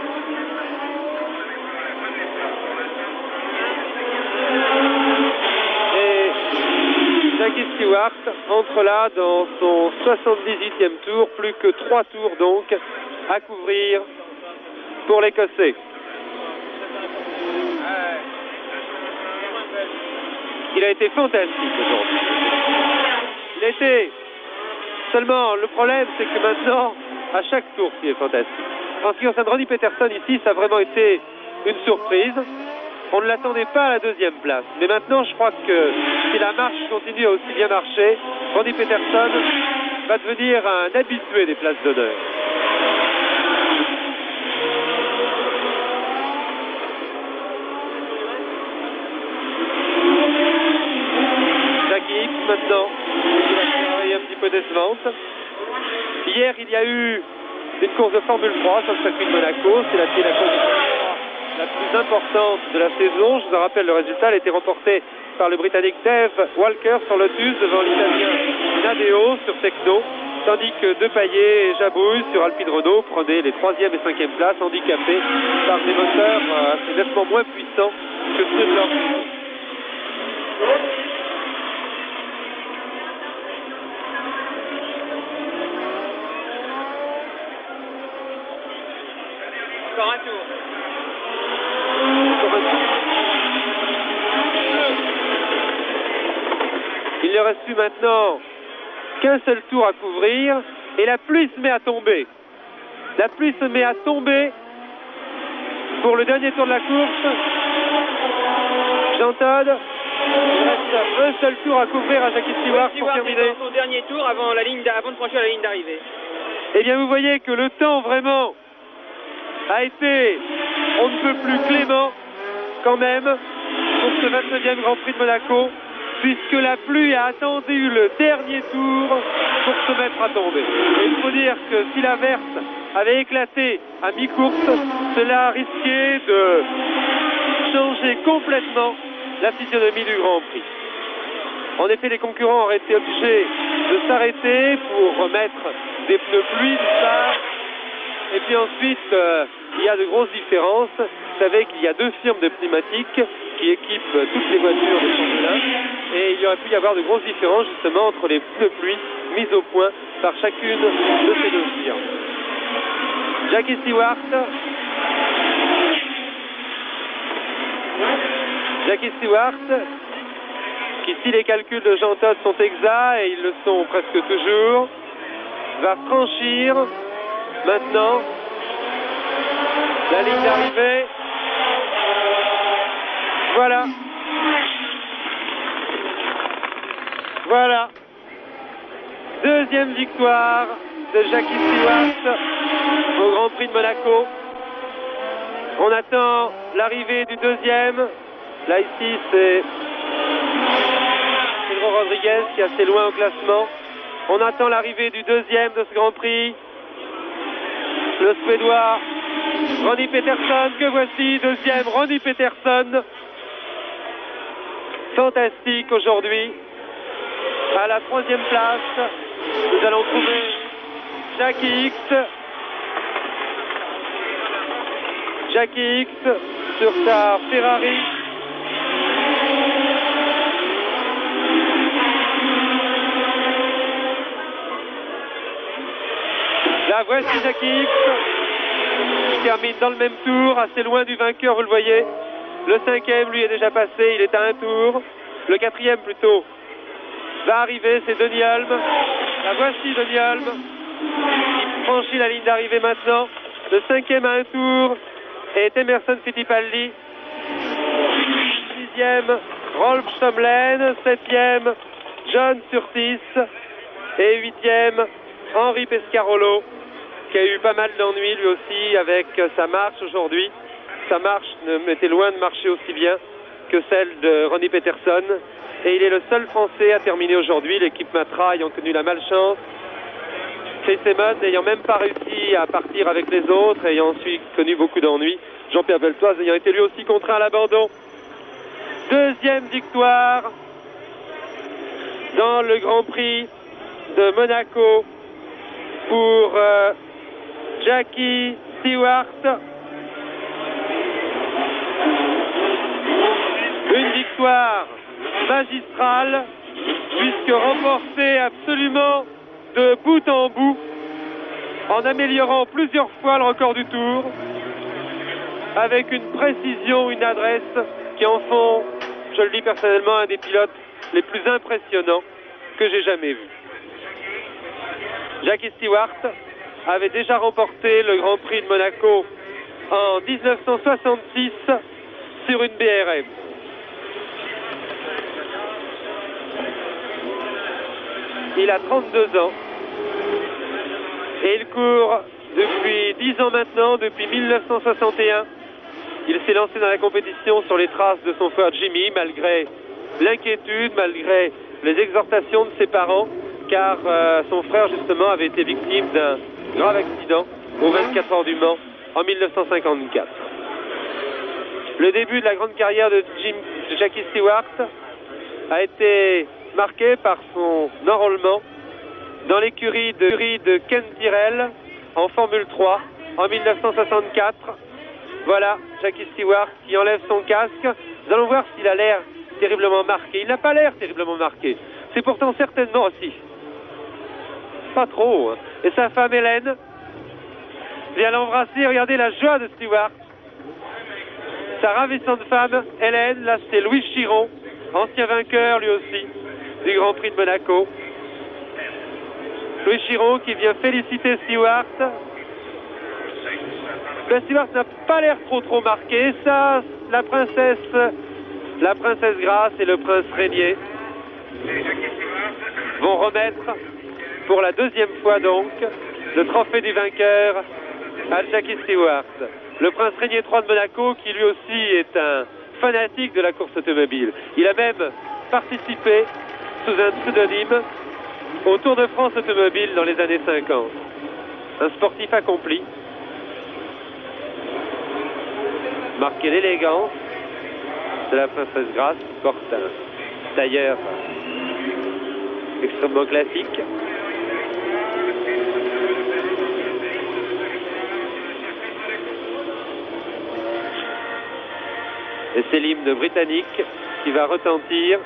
Jackie Stewart entre là dans son 78e tour, plus que 3 tours donc à couvrir pour l'Écossais. Il a été fantastique aujourd'hui. Il a été... Seulement, le problème, c'est que maintenant, à chaque course, il est fantastique. En ce qui concerne Ronnie Peterson, ici, ça a vraiment été une surprise. On ne l'attendait pas à la deuxième place. Mais maintenant, je crois que si la marche continue à aussi bien marcher, Ronnie Peterson va devenir un habitué des places d'honneur. Jackie X maintenant, qui va un petit peu décevante. Hier, il y a eu une course de Formule 3 sur le circuit de Monaco. C'est la course la plus importante de la saison. Je vous en rappelle, le résultat a été remporté par le Britannique Dave Walker sur Lotus devant l'Italien Nadeo sur Techno, tandis que Depailler et Jabouille sur Alpine Renault prenaient les 3e et 5e places, handicapés par des moteurs assez nettement moins puissants que ceux de leur saison. Encore un tour. Il ne reste plus maintenant qu'un seul tour à couvrir et la pluie se met à tomber. La pluie se met à tomber pour le dernier tour de la course. Jean-Todd, il reste un seul tour à couvrir à Jackie Stewart pour terminer. Son dernier tour avant de franchir la ligne d'arrivée. Eh bien, vous voyez que le temps vraiment a été, on ne peut plus clément quand même pour ce 29e Grand Prix de Monaco, puisque la pluie a attendu le dernier tour pour se mettre à tomber. Et il faut dire que si la verse avait éclaté à mi-course, cela risquait de changer complètement la physionomie du Grand Prix. En effet, les concurrents auraient été obligés de s'arrêter pour remettre des pneus pluie du part. Et puis ensuite, il y a de grosses différences. Vous savez qu'il y a 2 firmes de pneumatiques qui équipent toutes les voitures de Formule 1. Et il y aurait pu y avoir de grosses différences justement entre les pneus pluie mis au point par chacune de ces 2 firmes. Jackie Stewart. Jackie Stewart, qui si les calculs de Jean-Todt sont exacts, et ils le sont presque toujours, va franchir maintenant la ligne d'arrivée. Voilà. Voilà. 2e victoire de Jackie Stewart au Grand Prix de Monaco. On attend l'arrivée du 2e. Là ici c'est Pedro Rodriguez qui est assez loin au classement. On attend l'arrivée du 2e de ce Grand Prix. Le Suédois Ronnie Peterson, que voici, 2e Ronnie Peterson. Fantastique aujourd'hui. À la 3e place, nous allons trouver Jackie X. Jackie X sur sa Ferrari. Là, voici Jackie X qui termine dans le même tour, assez loin du vainqueur, vous le voyez. Le 5e, lui, est déjà passé, il est à un tour. Le 4e, plutôt, va arriver, c'est Denis Hulme. La voici, Denis Hulme, qui franchit la ligne d'arrivée maintenant. Le 5e à un tour est Emerson Fittipaldi. 6e, Rolf Stomlen. 7e, John Surtees. Et 8e, Henri Pescarolo, qui a eu pas mal d'ennuis lui aussi avec sa marche aujourd'hui. Sa marche était loin de marcher aussi bien que celle de Ronnie Peterson. Et il est le seul Français à terminer aujourd'hui. L'équipe Matra ayant connu la malchance. Chris Simon n'ayant même pas réussi à partir avec les autres, ayant ensuite connu beaucoup d'ennuis. Jean-Pierre Beltoise ayant été lui aussi contraint à l'abandon. 2e victoire dans le Grand Prix de Monaco pour Jackie Stewart. Une victoire magistrale, puisque remportée absolument de bout en bout, en améliorant plusieurs fois le record du tour, avec une précision, une adresse qui en font je le dis personnellement, un des pilotes les plus impressionnants que j'ai jamais vu. Jackie Stewart avait déjà remporté le Grand Prix de Monaco en 1966 sur une BRM. Il a 32 ans et il court depuis 10 ans maintenant, depuis 1961. Il s'est lancé dans la compétition sur les traces de son frère Jimmy, malgré l'inquiétude, malgré les exhortations de ses parents, car son frère justement avait été victime d'un grave accident aux 24 heures du Mans en 1954. Le début de la grande carrière de Jackie Stewart a été marqué par son enrôlement dans l'écurie de Ken Tyrrell en Formule 3 en 1964. Voilà Jackie Stewart qui enlève son casque. Nous allons voir s'il a l'air terriblement marqué. Il n'a pas l'air terriblement marqué. C'est pourtant certainement aussi. Pas trop. Hein. Et sa femme Hélène vient l'embrasser. Regardez la joie de Stewart. Sa ravissante femme Hélène, là c'est Louis Chiron, ancien vainqueur lui aussi du Grand Prix de Monaco. Louis Chiron qui vient féliciter Stewart. Le Stewart n'a pas l'air trop marqué. Ça, la princesse Grace et le prince Régnier vont remettre pour la deuxième fois donc le trophée du vainqueur à Jackie Stewart. Le prince Régnier III de Monaco qui lui aussi est un fanatique de la course automobile. Il a même participé sous un pseudonyme au Tour de France automobile dans les années 50. Un sportif accompli. Marqué l'élégance de la princesse Grace qui porte un tailleur extrêmement classique. Et c'est l'hymne britannique qui va retentir.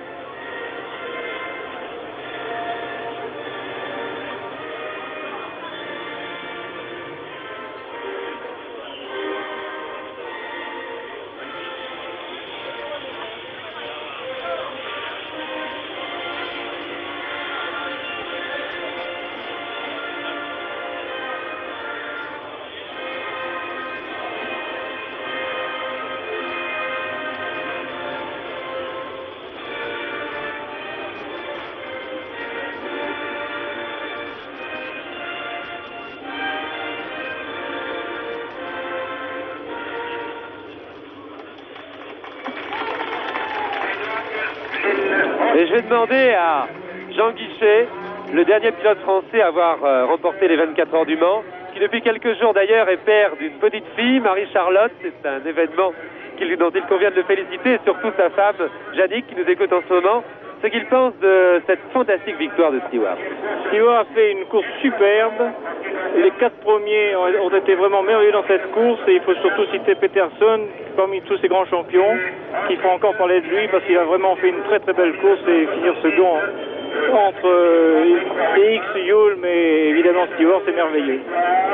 Et je vais demander à Jean Guichet, le dernier pilote français à avoir remporté les 24 heures du Mans, qui depuis quelques jours d'ailleurs est père d'une petite fille, Marie-Charlotte. C'est un événement dont il convient de le féliciter, et surtout sa femme, Jannick, qui nous écoute en ce moment, ce qu'il pense de cette fantastique victoire de Stewart. Stewart a fait une course superbe. Les 4 premiers ont été vraiment merveilleux dans cette course, et il faut surtout citer Peterson parmi tous ces grands champions qui font encore parler de lui parce qu'il a vraiment fait une très belle course et finir second entre X, Yule, mais évidemment Stewart, c'est merveilleux.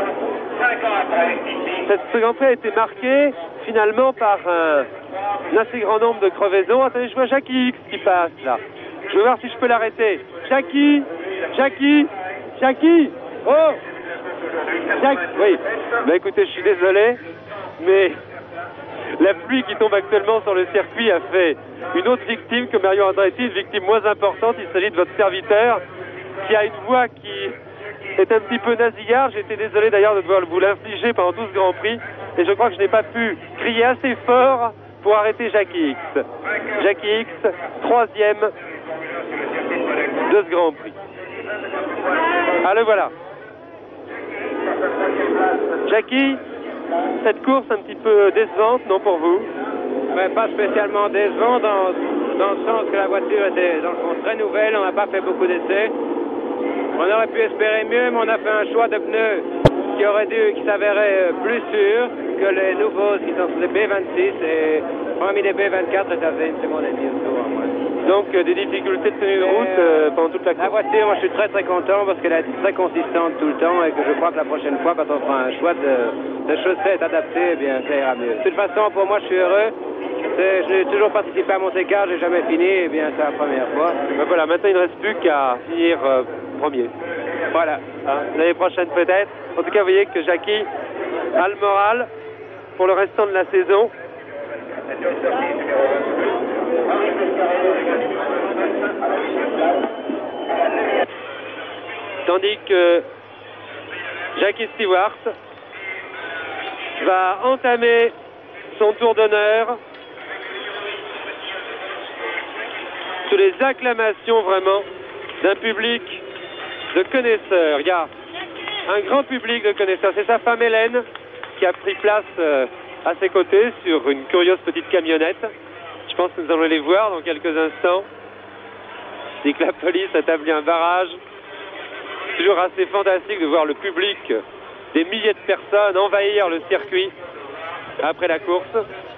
Ce Grand Prix a été marqué finalement par un assez grand nombre de crevaisons. Attendez, je vois Jackie X qui passe là. Je vais voir si je peux l'arrêter. Jackie, oh, Jackie, oui. Bah écoutez, je suis désolé, mais la pluie qui tombe actuellement sur le circuit a fait une autre victime que Mario Andretti, une victime moins importante. Il s'agit de votre serviteur qui a une voix qui est un petit peu nasillarde. J'étais désolé d'ailleurs de devoir vous l'infliger pendant tout ce Grand Prix, et je crois que je n'ai pas pu crier assez fort pour arrêter Jackie X. Jackie X, 3e de ce Grand Prix. Ah, le voilà. Jackie, cette course un petit peu décevante, non, pour vous? Mais pas spécialement décevant dans le sens que la voiture était dans le fond très nouvelle, on n'a pas fait beaucoup d'essais. On aurait pu espérer mieux, mais on a fait un choix de pneus qui s'avérait plus sûr que les nouveaux qui sont les B26, et parmi les B24, ça faisait 1 seconde et demie au tour en moins. Donc des difficultés de tenue de route pendant toute la course. La voiture, moi je suis très content parce qu'elle est très consistante tout le temps, et que je crois que la prochaine fois, quand on fera un choix de chaussettes adaptées, eh bien ça ira mieux. De toute façon, pour moi, je suis heureux Je n'ai toujours participé à Monte-Carlo, j'ai jamais fini, et bien c'est la première fois. Ben voilà, maintenant il ne reste plus qu'à finir premier. Voilà. Hein, l'année prochaine peut-être. En tout cas, vous voyez que Jackie a le moral pour le restant de la saison. Tandis que Jackie Stewart va entamer son tour d'honneur sous les acclamations vraiment d'un public de connaisseurs. Il y a un grand public de connaisseurs. C'est sa femme Hélène qui a pris place à ses côtés sur une curieuse petite camionnette. Je pense que nous allons les voir dans quelques instants. Dès que la police a établi un barrage. Toujours assez fantastique de voir le public, des milliers de personnes envahir le circuit après la course.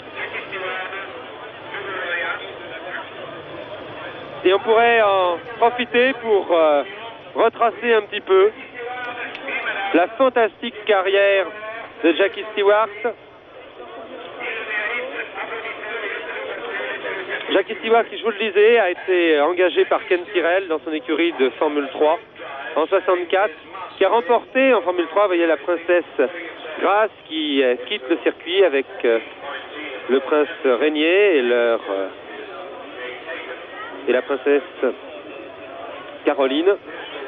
Et on pourrait en profiter pour retracer un petit peu la fantastique carrière de Jackie Stewart. Jackie Stewart, qui je vous le disais, a été engagé par Ken Tyrrell dans son écurie de Formule 3 en 64, qui a remporté en Formule 3, vous voyez la princesse Grace qui quitte le circuit avec le prince Régnier et la princesse Caroline.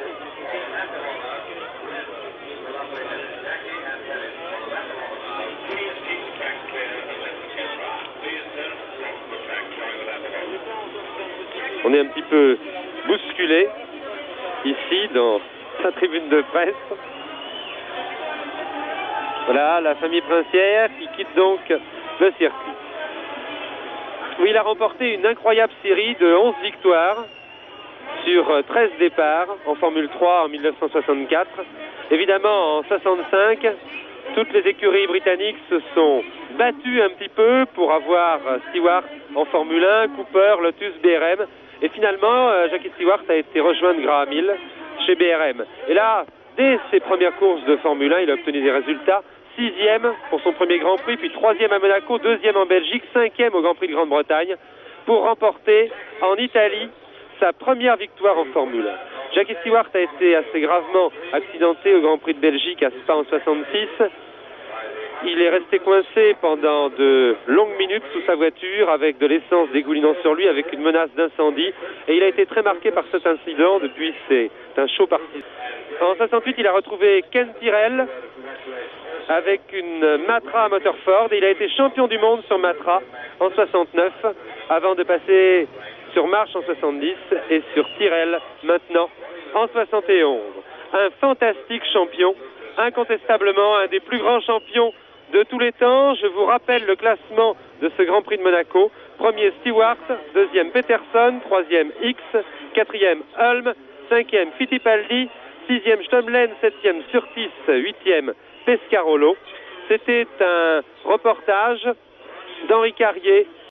On est un petit peu bousculé ici dans sa tribune de presse. Voilà la famille princière qui quitte donc le circuit. Oui, il a remporté une incroyable série de 11 victoires sur 13 départs en Formule 3 en 1964. Évidemment, en 65, toutes les écuries britanniques se sont battues un petit peu pour avoir Stewart en Formule 1, Cooper, Lotus, BRM. Et finalement, Jackie Stewart a été rejoint de Graham Hill chez BRM. Et là, dès ses premières courses de Formule 1, il a obtenu des résultats. 6e pour son premier Grand Prix, puis 3e à Monaco, 2e en Belgique, 5e au Grand Prix de Grande-Bretagne, pour remporter en Italie sa première victoire en Formule 1. Jackie Stewart a été assez gravement accidenté au Grand Prix de Belgique à Spa en 66. Il est resté coincé pendant de longues minutes sous sa voiture avec de l'essence dégoulinant sur lui, avec une menace d'incendie. Et il a été très marqué par cet incident. Depuis, c'est un show parti. En 68, il a retrouvé Ken Tyrrell avec une Matra à moteur Ford. Et il a été champion du monde sur Matra en 69, avant de passer sur March en 70 et sur Tyrrell maintenant en 71. Un fantastique champion, incontestablement un des plus grands champions de tous les temps. Je vous rappelle le classement de ce Grand Prix de Monaco. Premier Stewart, deuxième Peterson, troisième X, quatrième Hulme, cinquième Fittipaldi, sixième Stumlen, septième Surtees, huitième Pescarolo. C'était un reportage d'Henri Carrier